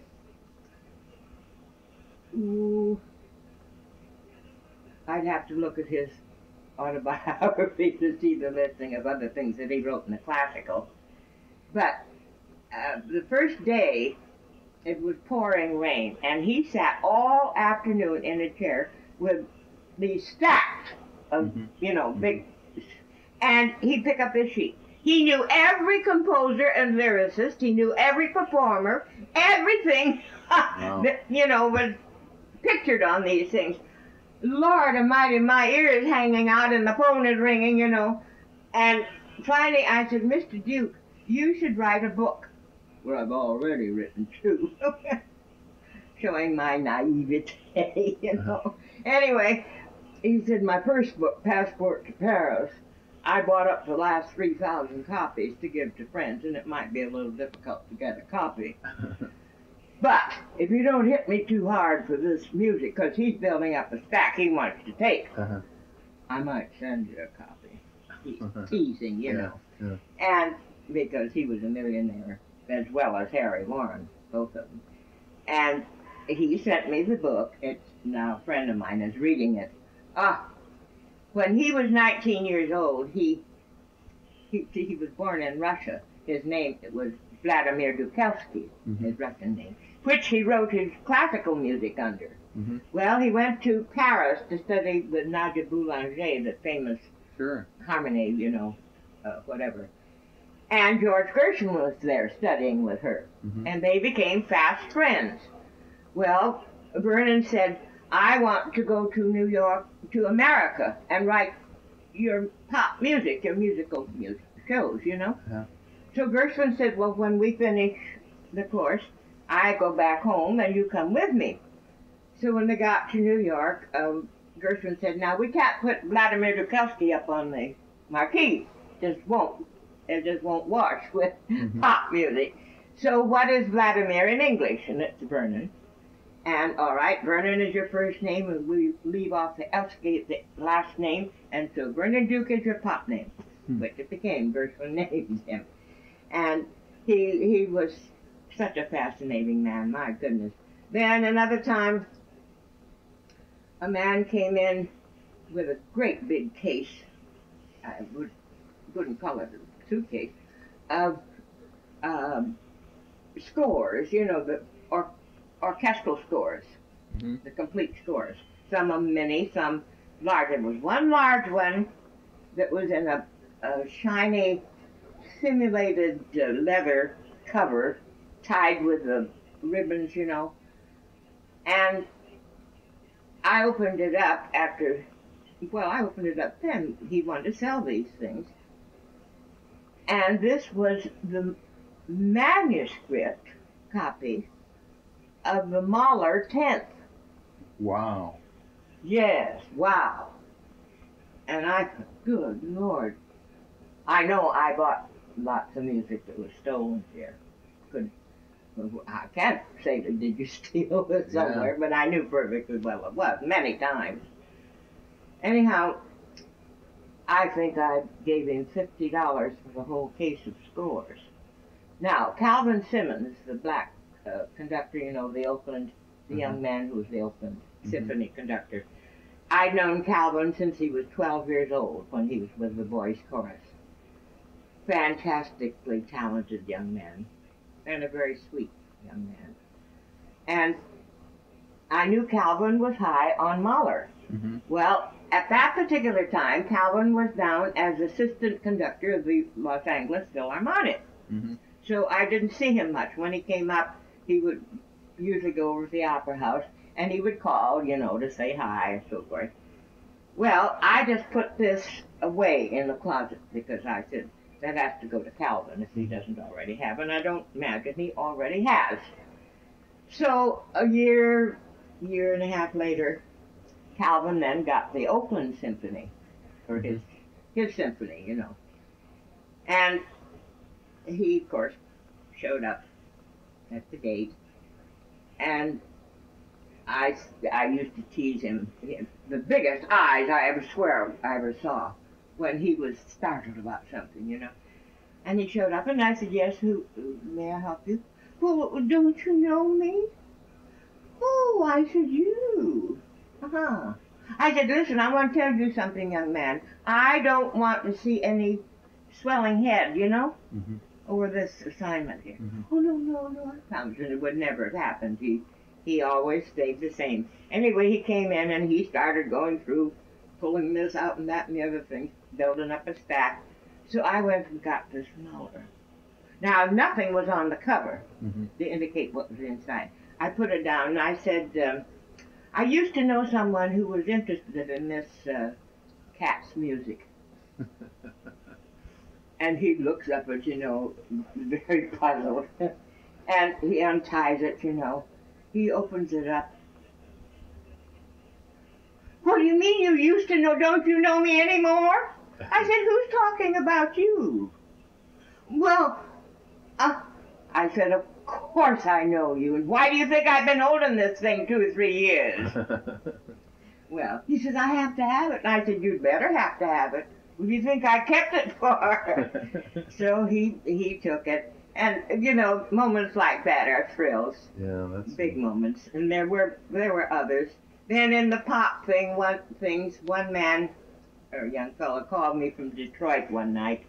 Speaker 2: ooh, I'd have to look at his autobiography to see the listing of other things that he wrote in the classical. But uh, the first day, it was pouring rain, and he sat all afternoon in a chair with these stacks of,
Speaker 1: Mm-hmm.
Speaker 2: you know, big, and he'd pick up his sheet. He knew every composer and lyricist. He knew every performer, everything
Speaker 1: Wow.
Speaker 2: that, you know, was pictured on these things. Lord Almighty, my ears hanging out and the phone is ringing, you know. And finally I said, Mister Duke, you should write a book. Well, I've already written two. Showing my naivete, you know. Anyway, he said, my first book, Passport to Paris, I bought up the last three thousand copies to give to friends, and it might be a little difficult to get a copy. But if you don't hit me too hard for this music, because he's building up a stack he wants to take,
Speaker 1: Uh-huh.
Speaker 2: I might send you a copy. He's
Speaker 1: Uh-huh.
Speaker 2: teasing, you
Speaker 1: Yeah,
Speaker 2: know.
Speaker 1: yeah.
Speaker 2: And because he was a millionaire, as well as Harry Warren, both of them. And he sent me the book. It's now a friend of mine is reading it. Ah, when he was nineteen years old, he he, he was born in Russia. His name it was Vladimir Dukelsky,
Speaker 1: Mhm.
Speaker 2: his Russian name, which he wrote his classical music under.
Speaker 1: Mm-hmm.
Speaker 2: Well, he went to Paris to study with Nadia Boulanger, the famous
Speaker 1: Sure.
Speaker 2: harmony, you know, uh, whatever. And George Gershwin was there studying with her,
Speaker 1: Mm-hmm.
Speaker 2: and they became fast friends. Well, Vernon said, I want to go to New York, to America, and write your pop music, your musical music shows, you know?
Speaker 1: Yeah.
Speaker 2: So Gershwin said, well, when we finish the course, I go back home and you come with me. So when they got to New York, um, Gershwin said, now we can't put Vladimir Dukelsky up on the marquee. Just won't. It just won't wash with
Speaker 1: Mhm.
Speaker 2: pop music. So what is Vladimir in English? And it's Vernon. And all right, Vernon is your first name, and we leave off the Elsky, the last name, and so Vernon Duke is your pop name,
Speaker 1: Hmm.
Speaker 2: which it became. Gershwin named him. And he he was such a fascinating man, my goodness. Then another time, a man came in with a great big case. I would, wouldn't call it a suitcase, of um, scores, you know, the or, orchestral scores,
Speaker 1: Mm-hmm.
Speaker 2: the complete scores. Some of them mini, some large. There was one large one that was in a, a shiny simulated uh, leather cover tied with the ribbons, you know. And I opened it up after, well, I opened it up then. He wanted to sell these things. And this was the manuscript copy of the Mahler tenth.
Speaker 1: Wow.
Speaker 2: Yes, wow. And I thought, good Lord. I know I bought lots of music that was stolen here. Could I can't say that did you steal it somewhere, yeah. But I knew perfectly well it was many times. Anyhow, I think I gave him fifty dollars for the whole case of scores. Now, Calvin Simmons, the black uh, conductor, you know, the Oakland, the mm-hmm. young man who was the Oakland mm-hmm. Symphony conductor. I'd known Calvin since he was twelve years old when he was with the boys' chorus. Fantastically talented young man, and a very sweet young man. And I knew Calvin was high on Mahler. Mm-hmm. Well, at that particular time, Calvin was down as assistant conductor of the Los Angeles Philharmonic. Mm-hmm. So I didn't see him much. When he came up, he would usually go over to the Opera House, and he would call, you know, to say hi and so forth. Well, I just put this away in the closet because I said, that has to go to Calvin if he doesn't already have, and I don't imagine he already has. So a year, year and a half later, Calvin then got the Oakland Symphony, or his, his symphony, you know. And he, of course, showed up at the gate, and I, I used to tease him. The biggest eyes I ever swear I ever saw when he was startled about something, you know. And he showed up, and I said, yes, who, may I help you? Well, don't you know me? Oh, I said, you. Uh-huh. I said, listen, I want to tell you something, young man. I don't want to see any swelling head, you know, mm-hmm. over this assignment here. Mm-hmm. Oh, no, no, no, I promise you, it would never have happened. He, he always stayed the same. Anyway, he came in, and he started going through, pulling this out and that and the other thing, building up a stack. So I went and got this Mahler. Now, nothing was on the cover mm-hmm. to indicate what was inside. I put it down, and I said, um, I used to know someone who was interested in this uh, cat's music. And he looks up at, you know, very puzzled. And he unties it, you know. He opens it up. What do you mean you used to know? Don't you know me anymore? I said, who's talking about you? Well, uh, I said, of course I know you. And why do you think I've been holding this thing two or three years? Well, he says, I have to have it. And I said, you'd better have to have it. What do you think I kept it for? So he he took it. And, you know, moments like that are thrills.
Speaker 1: Yeah, that's...
Speaker 2: Big moments. And there were there were others. Then in the pop thing, one things, one man, or a young fellow, called me from Detroit one night.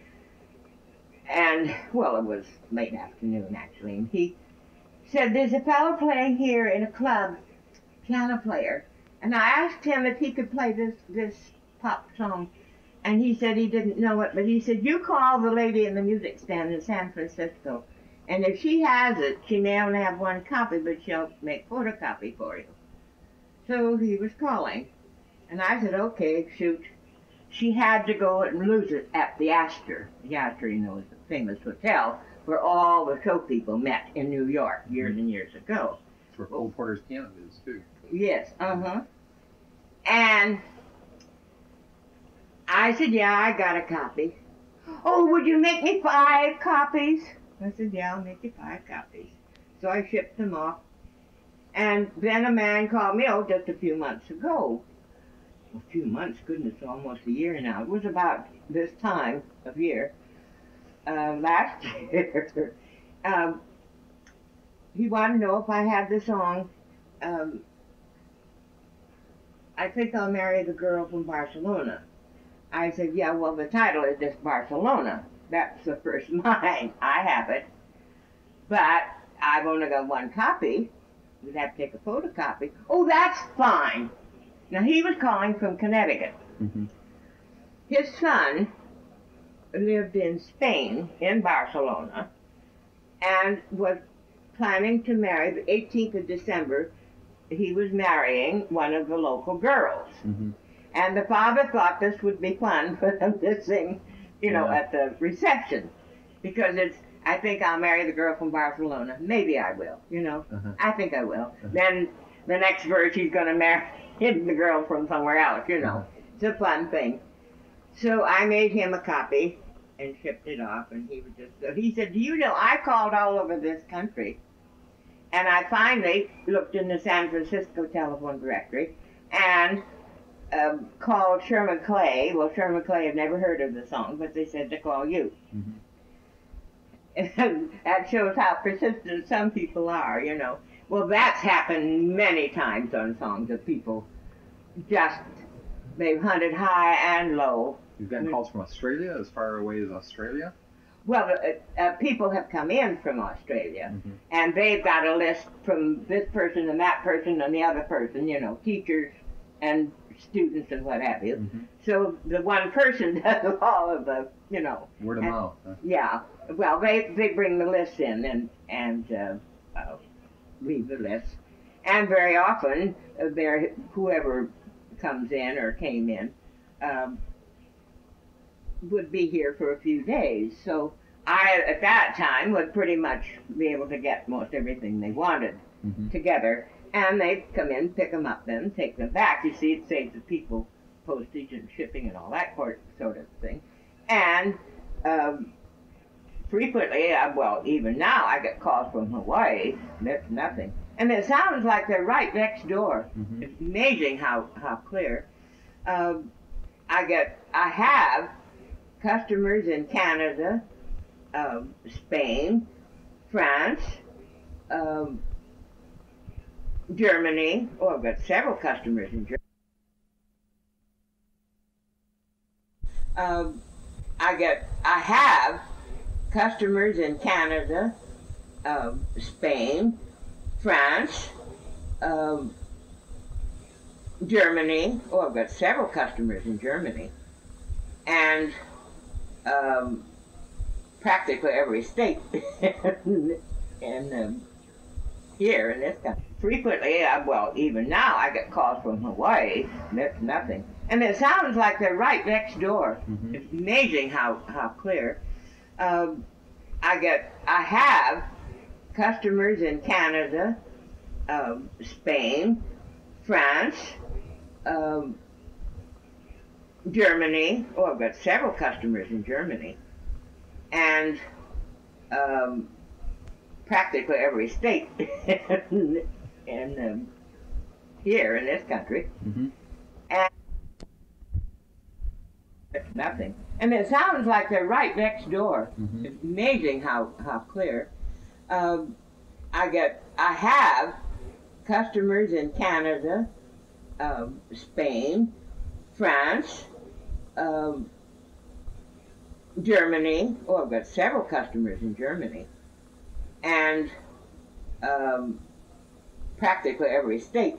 Speaker 2: And, well, it was late afternoon, actually. And he said, there's a fellow playing here in a club, piano player. And I asked him if he could play this, this pop song. And he said he didn't know it, but he said, you call the lady in the music stand in San Francisco. And if she has it, she may only have one copy, but she'll make photocopy for you. So he was calling. And I said, okay, shoot. She had to go and lose it at the Astor. The Astor, you know, is a famous hotel where all the show people met in New York years and years ago.
Speaker 1: That's where Cole Porter's piano is, too.
Speaker 2: Yes, uh-huh. And I said, yeah, I got a copy. Oh, would you make me five copies? I said, yeah, I'll make you five copies. So I shipped them off. And then a man called me, oh, just a few months ago. A few months, goodness, almost a year now. It was about this time of year, uh, last year. um, he wanted to know if I had the song, um, I think I'll marry the girl from Barcelona. I said, yeah, well, the title is just Barcelona. That's the first line. I have it. But I've only got one copy. We'd have to take a photocopy. Oh, that's fine. Now, he was calling from Connecticut. Mm-hmm. His son lived in Spain, in Barcelona, and was planning to marry, the eighteenth of December, he was marrying one of the local girls. Mm-hmm. And the father thought this would be fun for them to sing, you know, yeah. at the reception. Because it's, I think I'll marry the girl from Barcelona. Maybe I will, you know. Uh-huh. I think I will. Uh-huh. Then the next verse, he's going to marry the girl from somewhere else, you know. Uh-huh. It's a fun thing. So I made him a copy, and shipped it off, and he was just, he said, do you know, I called all over this country, and I finally looked in the San Francisco telephone directory, and um, called Sherman Clay. Well, Sherman Clay had never heard of the song, but they said to call you. Mm-hmm. And that shows how persistent some people are, you know. Well, that's happened many times on songs of people just, they've hunted high and low.
Speaker 1: You've gotten calls from Australia, as far away as Australia?
Speaker 2: Well, uh, uh, people have come in from Australia, mm-hmm. and they've got a list from this person and that person and the other person, you know, teachers and students and what have you. Mm-hmm. So the one person does all of the, you know.
Speaker 1: Word of
Speaker 2: and,
Speaker 1: mouth. Huh?
Speaker 2: Yeah. Well, they, they bring the list in and, and uh, uh, leave the list. And very often, uh, there whoever comes in or came in um, would be here for a few days. So I, at that time, would pretty much be able to get most everything they wanted mm-hmm. together. And they'd come in, pick them up then, take them back. You see, it saves the people postage and shipping and all that sort of thing. And um, frequently, uh, well, even now, I get calls from Hawaii. That's nothing. And it sounds like they're right next door. Mm-hmm. It's amazing how, how clear. Um, I get, I have customers in Canada, um, Spain, France, um, Germany. Oh, I've got several customers in Germany. Um, I get, I have customers in Canada, um, Spain, France, um, Germany. Oh, I've got several customers in Germany, and um, practically every state and um, here in this country. Frequently, uh, well, even now, I get calls from Hawaii. That's nothing. And it sounds like they're right next door. Mm-hmm. It's amazing how, how clear. Um, I get, I have customers in Canada, um, Spain, France, um, Germany. Oh, I've got several customers in Germany. And um, practically every state and um, here in this country. Mm-hmm. And it's nothing. And it sounds like they're right next door. Mm-hmm. It's amazing how, how clear. Um, I get, I have customers in Canada, um, Spain, France, um, Germany. Oh, I've got several customers in Germany. And um, practically every state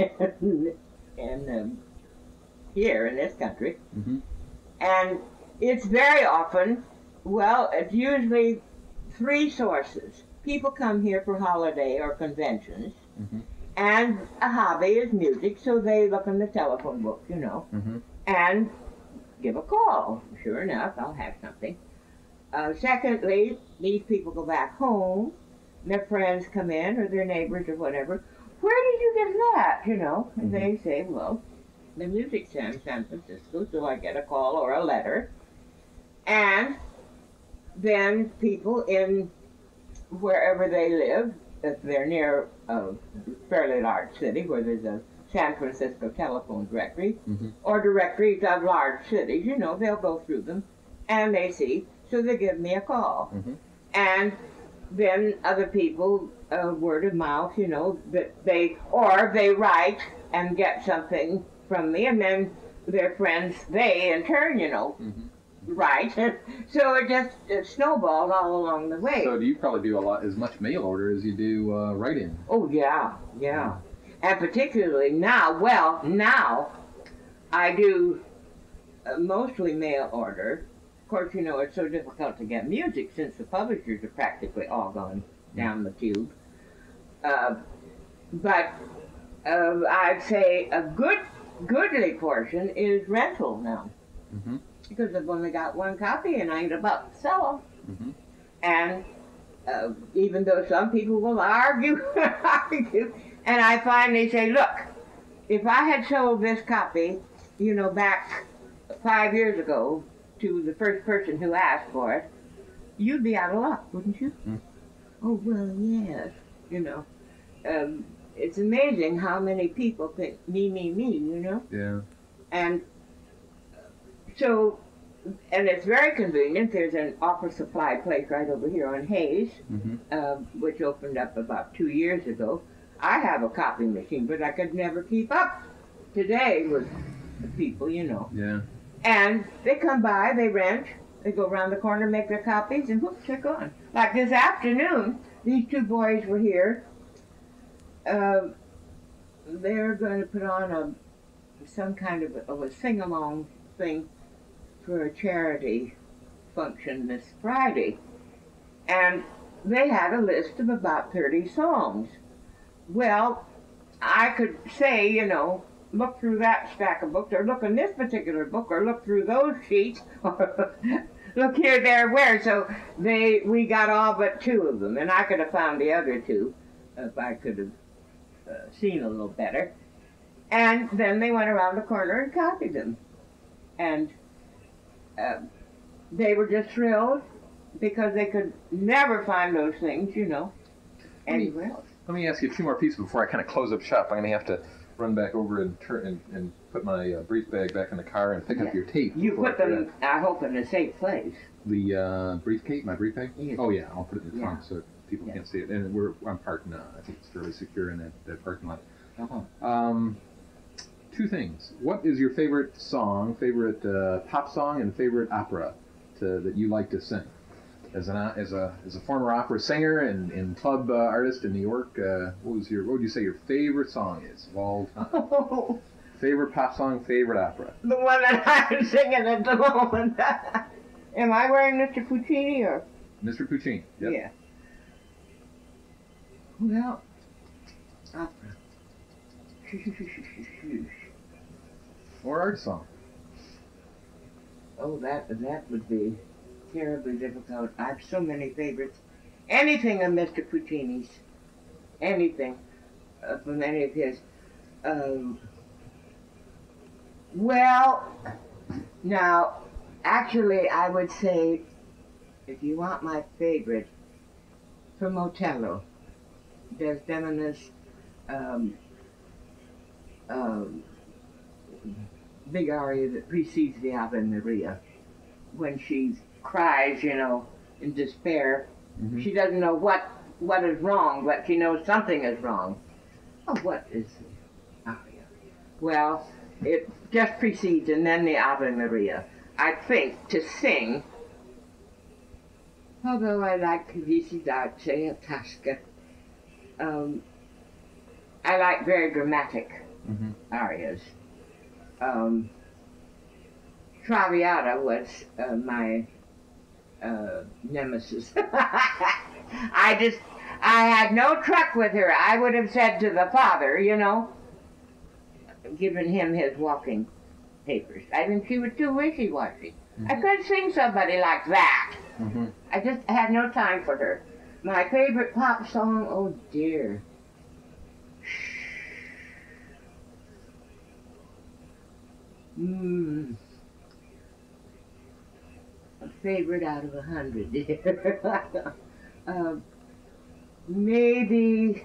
Speaker 2: and um, here in this country. Mm-hmm. And it's very often, well, it's usually three sources. People come here for holiday or conventions, mm-hmm. and a hobby is music, so they look in the telephone book, you know, mm-hmm. and give a call. Sure enough, I'll have something. Uh, secondly, these people go back home, their friends come in, or their neighbors or whatever. Where did you get that, you know? And mm-hmm. they say, well, the music center in San Francisco, so I get a call or a letter. And then people in wherever they live, if they're near a fairly large city where there's a San Francisco telephone directory, mm-hmm. or directories of large cities, you know, they'll go through them and they see, so they give me a call. Mm-hmm. And then other people, uh, word of mouth, you know, that they, or they write and get something from me, and then their friends, they in turn, you know, mm-hmm. write. So it just it snowballed all along the way.
Speaker 1: So do you probably do a lot, as much mail order as you do uh, writing?
Speaker 2: Oh, yeah, yeah. And particularly now, well, now I do uh, mostly mail order. Of course, you know, it's so difficult to get music since the publishers are practically all gone down the tube. Uh, but uh, I'd say a good, goodly portion is rental now. Mm-hmm. Because I've only got one copy and I ain't about to sell them. Mm-hmm. And uh, even though some people will argue, argue, and I finally say, look, if I had sold this copy, you know, back five years ago to the first person who asked for it, you'd be out of luck, wouldn't you?
Speaker 1: Mm.
Speaker 2: Oh, well, yes. You know, um, it's amazing how many people think me, me, me, you know?
Speaker 1: Yeah.
Speaker 2: And so, and it's very convenient. There's an office supply place right over here on Hayes,
Speaker 1: Mm-hmm.
Speaker 2: uh, which opened up about two years ago. I have a copy machine, but I could never keep up today with the people, you know.
Speaker 1: Yeah.
Speaker 2: And they come by, they rent, they go around the corner, make their copies, and whoops, they're gone. Like this afternoon, these two boys were here. Uh, they're going to put on a some kind of a, of a sing-along thing for a charity function this Friday. And they had a list of about thirty songs. Well, I could say, you know, look through that stack of books, or look in this particular book, or look through those sheets, or look here, there, where. So they, we got all but two of them, and I could have found the other two if I could have uh, seen a little better. And then they went around the corner and copied them. And uh, they were just thrilled because they could never find those things, you know, anywhere else.
Speaker 1: Let me ask you a few more pieces before I kind of close up shop. I'm going to have to run back over and turn and, and put my uh, brief bag back in the car and pick
Speaker 2: Yeah.
Speaker 1: up your tape.
Speaker 2: You
Speaker 1: before
Speaker 2: put
Speaker 1: I
Speaker 2: them,
Speaker 1: forget.
Speaker 2: I hope, in a safe place.
Speaker 1: The uh, briefcase, my brief bag?
Speaker 2: Yes.
Speaker 1: Oh yeah, I'll put it in the trunk
Speaker 2: Yeah.
Speaker 1: so people
Speaker 2: Yeah.
Speaker 1: can't see it. And we're I'm parked now. I think it's fairly secure in that, that parking lot.
Speaker 2: Uh-huh.
Speaker 1: Um, two things. What is your favorite song, favorite uh, pop song, and favorite opera to, that you like to sing? As an as a as a former opera singer and, and club uh, artist in New York, uh, what was your what would you say your favorite song is of all time?
Speaker 2: Oh,
Speaker 1: Favorite pop song, favorite opera?
Speaker 2: the one that I'm singing at the moment. Am I wearing Mister Puccini or?
Speaker 1: Mister Puccini. Yep.
Speaker 2: Yeah. Well, opera.
Speaker 1: Or art song.
Speaker 2: Oh, that that would be terribly difficult. I have so many favorites. Anything of Mister Puccini's, anything uh, from any of his. Um, well, now, actually, I would say, if you want my favorite, from Otello, Desdemona's um, um, big aria that precedes the Ave Maria, when she cries, you know, in despair.
Speaker 1: Mm-hmm.
Speaker 2: She doesn't know what what is wrong, but she knows something is wrong. Oh, what is the aria? Well, it just precedes and then the Ave Maria. I think to sing, although I like Visidace a Tasca, um, I like very dramatic
Speaker 1: Mm-hmm.
Speaker 2: arias. Um, Traviata was uh, my uh, nemesis. I just, I had no truck with her. I would have said to the father, you know, given him his walking papers. I think she was too wishy-washy.
Speaker 1: Mm-hmm.
Speaker 2: I couldn't sing somebody like that.
Speaker 1: Mm-hmm.
Speaker 2: I just had no time for her. My favorite pop song, oh dear. Mm. A favorite out of a hundred, dear. uh, maybe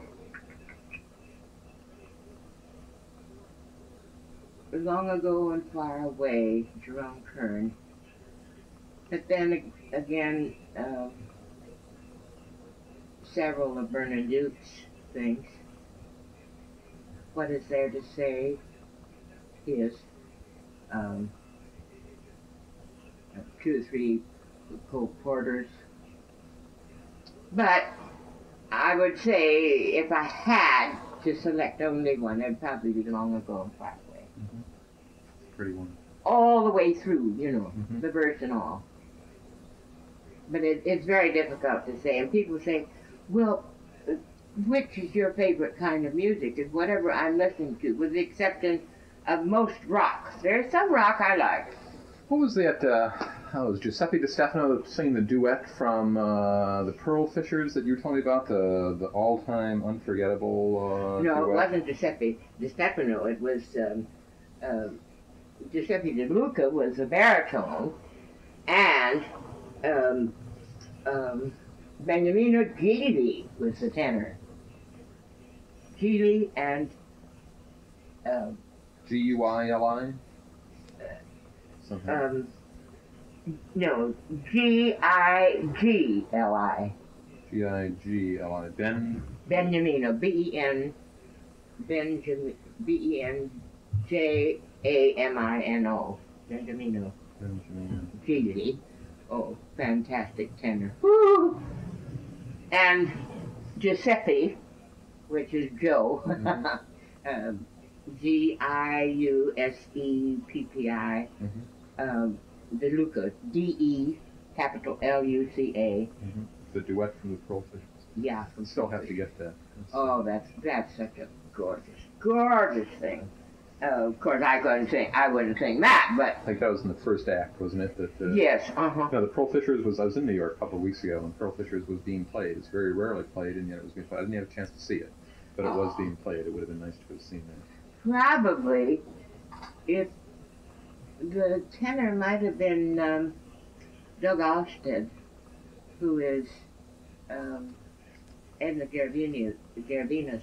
Speaker 2: Long Ago and Far Away, Jerome Kern. But then ag- again, uh, several of Bernaduke's things. What is there to say? His. Um, two or three Cole Porters. But I would say if I had to select only one, it'd probably be Long Ago and Far Away.
Speaker 1: Mm-hmm. Pretty one.
Speaker 2: All the way through, you know,
Speaker 1: Mhm.
Speaker 2: the verse and all. But it, it's very difficult to say. And people say, well, uh, which is your favorite kind of music? Is whatever I'm listening to, with the exception of most rock. There's some rock I like.
Speaker 1: What was that? Uh, oh, it was Giuseppe Di Stefano singing the duet from uh, the Pearl Fishers that you were telling me about, the the all-time unforgettable uh,
Speaker 2: No,
Speaker 1: duet?
Speaker 2: it wasn't Giuseppe Di Stefano. It was um, uh, Giuseppe De Luca was a baritone, and um, um, Beniamino Gili was the tenor. Gili and uh,
Speaker 1: G U I L I?
Speaker 2: um, no, G I G L I.
Speaker 1: G I G L I. Ben?
Speaker 2: Beniamino, B E N, Benjamin, B E N J A M I N O. Benjamino.
Speaker 1: Benjamin.
Speaker 2: Gili. Oh, fantastic tenor. Woo! And Giuseppe, which is Joe, mm-hmm. um, G I U S E P P I, mm-hmm. um, De Luca, D E, capital L U C A.
Speaker 1: Mm-hmm. The duet from the Pearl Fishers.
Speaker 2: Yeah.
Speaker 1: I still have to get that. That's
Speaker 2: oh, that's that's such a gorgeous, gorgeous thing. Uh, of course, I couldn't sing. I wouldn't sing that, but
Speaker 1: I think that was in the first act, wasn't it? That uh,
Speaker 2: yes. Uh huh.
Speaker 1: No, the Pearl Fishers was. I was in New York a couple of weeks ago, and Pearl Fishers was being played. It's very rarely played, and yet it was being played. I didn't have a chance to see it, but it oh. was being played. It would have been nice to have seen that.
Speaker 2: Probably, if the tenor might have been um, Doug Alsted, who is um, Edna Garbinius, Garbinus,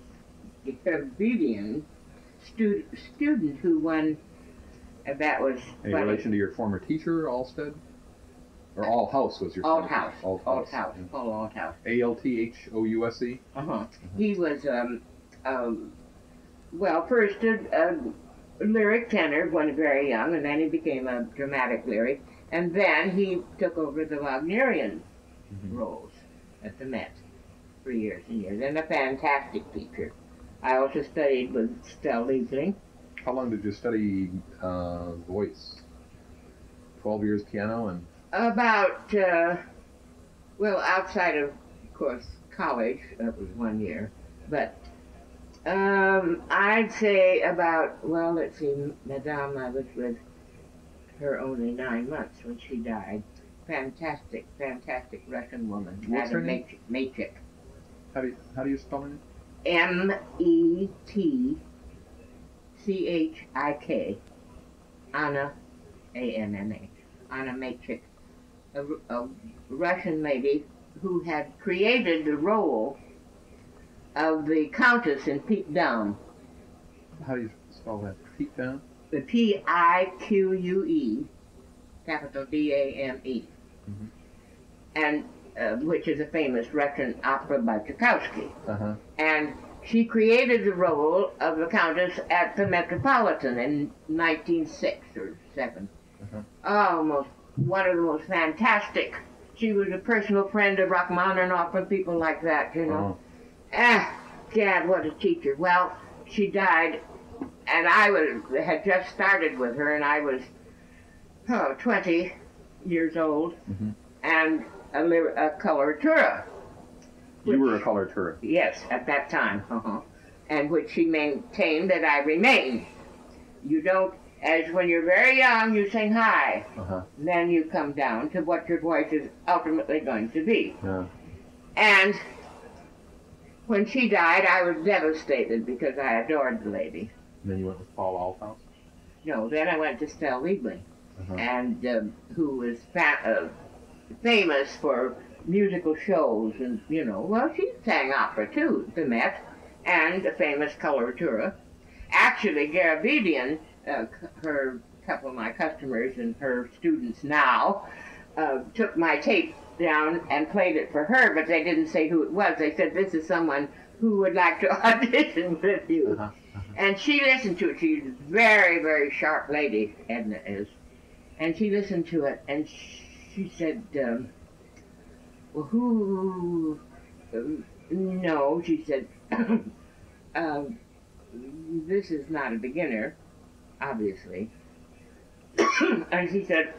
Speaker 2: Garbinian stud, student who won. Uh, that was
Speaker 1: in relation to your former teacher, Alsted, or Althouse was your
Speaker 2: Althouse.
Speaker 1: Althouse.
Speaker 2: Althouse.
Speaker 1: Yeah.
Speaker 2: Paul Althouse.
Speaker 1: A L T H O U S E.
Speaker 2: Uh huh. He was um um well first a, a lyric tenor when very young, and then he became a dramatic lyric, and then he took over the Wagnerian mm-hmm. roles at the Met for years and years, and a fantastic teacher. I also studied with Stell Liebling.
Speaker 1: How long did you study uh, voice? Twelve years piano and?
Speaker 2: About, uh, well, outside of, of course, college, that was one year, but um, I'd say about, well, let's see, Madame, I was with her only nine months when she died. Fantastic, fantastic Russian woman.
Speaker 1: What's her name?
Speaker 2: Machik.
Speaker 1: How do you, how do you spell it?
Speaker 2: M E T C H I K. Anna, A N N A. Anna Machik. A, a Russian lady who had created the role of the Countess in Peep Down.
Speaker 1: How do you spell that? Peep Down?
Speaker 2: The P I Q U E, capital D A M E. Mm-hmm. And Uh, which is a famous Russian opera by Tchaikovsky. Uh-huh. And she created the role of the Countess at the Metropolitan in nineteen oh six or seven. Uh-huh. Oh, most, one of the most fantastic. She was a personal friend of Rachmaninoff and people like that, you know. Uh-huh. Ah, Gad, what a teacher. Well, she died, and I was had just started with her, and I was, oh, twenty years old, mm-hmm. and A, a coloratura.
Speaker 1: You which, were a coloratura?
Speaker 2: Yes, at that time. Uh-huh. And which she maintained that I remained. You don't, as when you're very young, you sing high. Uh-huh. Then you come down to what your voice is ultimately going to be. Yeah. And when she died, I was devastated because I adored the lady.
Speaker 1: And then you went with Paul Althouse?
Speaker 2: No, then I went to Stell Liebling, uh-huh. and um, who was fa- uh, famous for musical shows, and, you know, well, she sang opera too, the Met, and a famous coloratura. Actually, Garabedian, uh, her couple of my customers and her students now, uh, took my tape down and played it for her, but they didn't say who it was. They said, this is someone who would like to audition with you. Uh-huh. Uh-huh. And she listened to it. She's a very, very sharp lady, Edna is. And she listened to it, and she She said, um, well, who, um, no, she said, um, this is not a beginner, obviously. And she said,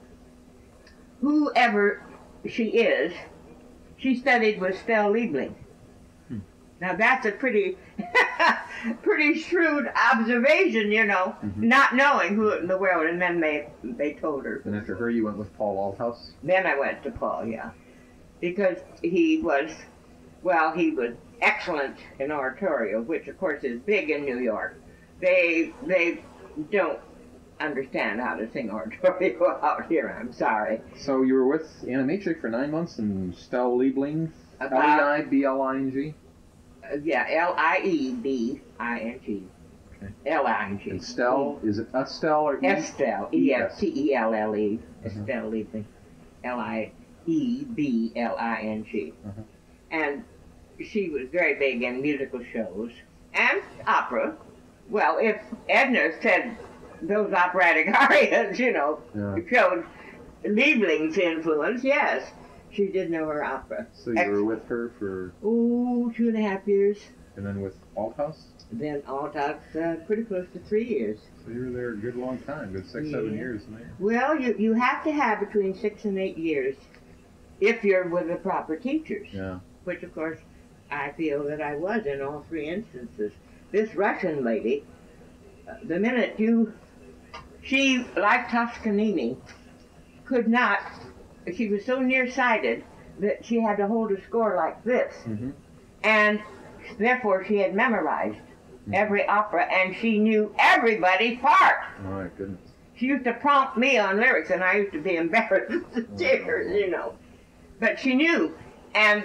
Speaker 2: whoever she is, she studied with Stell Liebling. Hmm. Now that's a pretty, pretty shrewd observation, you know, mm-hmm. not knowing who in the world, and then they they told her.
Speaker 1: And after her, you went with Paul Althouse?
Speaker 2: Then I went to Paul, yeah, because he was, well, he was excellent in oratorio, which of course is big in New York. They they don't understand how to sing oratorio out here. I'm sorry.
Speaker 1: So you were with Anna Machik for nine months and Stell Liebling, L E
Speaker 2: About,
Speaker 1: I B L I N G?
Speaker 2: uh, yeah, L I E B I N G.
Speaker 1: Okay.
Speaker 2: L I N G.
Speaker 1: And Stell, is it Estelle or E?
Speaker 2: Estelle, E S T E L L E, Estelle Liebling, L I E B L I N G.
Speaker 1: Uh-huh.
Speaker 2: And she was very big in musical shows and opera. Well, if Edna said those operatic arias, you know,
Speaker 1: Yeah.
Speaker 2: showed Liebling's influence, yes, she did know her opera.
Speaker 1: So you were with her for,
Speaker 2: Oh, two and a half years.
Speaker 1: and then with Althaus?
Speaker 2: Then all out uh, pretty close to three years.
Speaker 1: So you were there a good long time, good six,
Speaker 2: Yeah.
Speaker 1: seven years, man.
Speaker 2: Well, you, you have to have between six and eight years if you're with the proper teachers,
Speaker 1: Yeah.
Speaker 2: which of course I feel that I was in all three instances. This Russian lady, uh, the minute you, she, like Toscanini, could not, she was so nearsighted that she had to hold a score like this.
Speaker 1: Mm-hmm.
Speaker 2: And therefore she had memorized every opera and she knew everybody's part.
Speaker 1: Oh my goodness.
Speaker 2: She used to prompt me on lyrics and I used to be embarrassed to tears, you know. But she knew. And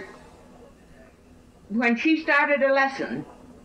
Speaker 2: when she started a lesson,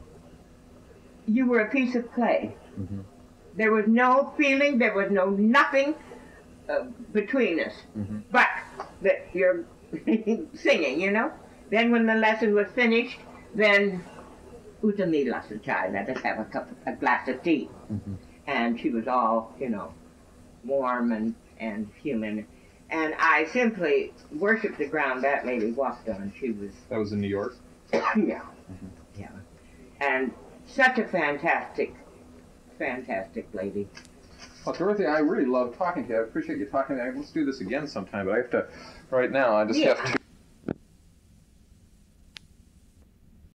Speaker 2: you were a piece of clay.
Speaker 1: Mm-hmm.
Speaker 2: There was no feeling, there was no nothing uh, between us.
Speaker 1: Mm-hmm.
Speaker 2: But that you're singing, you know. Then when the lesson was finished, then uta mi glass of chai, let us have a cup, a glass of tea.
Speaker 1: Mm-hmm.
Speaker 2: And she was all, you know, warm and, and human. And I simply worshipped the ground that lady walked on. She was,
Speaker 1: That was in New York?
Speaker 2: yeah,
Speaker 1: Mm-hmm.
Speaker 2: yeah. And such a fantastic, fantastic lady.
Speaker 1: Well, Dorothy, I really love talking to you. I appreciate you talking to me. Let's do this again sometime, but I have to, right now, I just
Speaker 2: Yeah.
Speaker 1: have to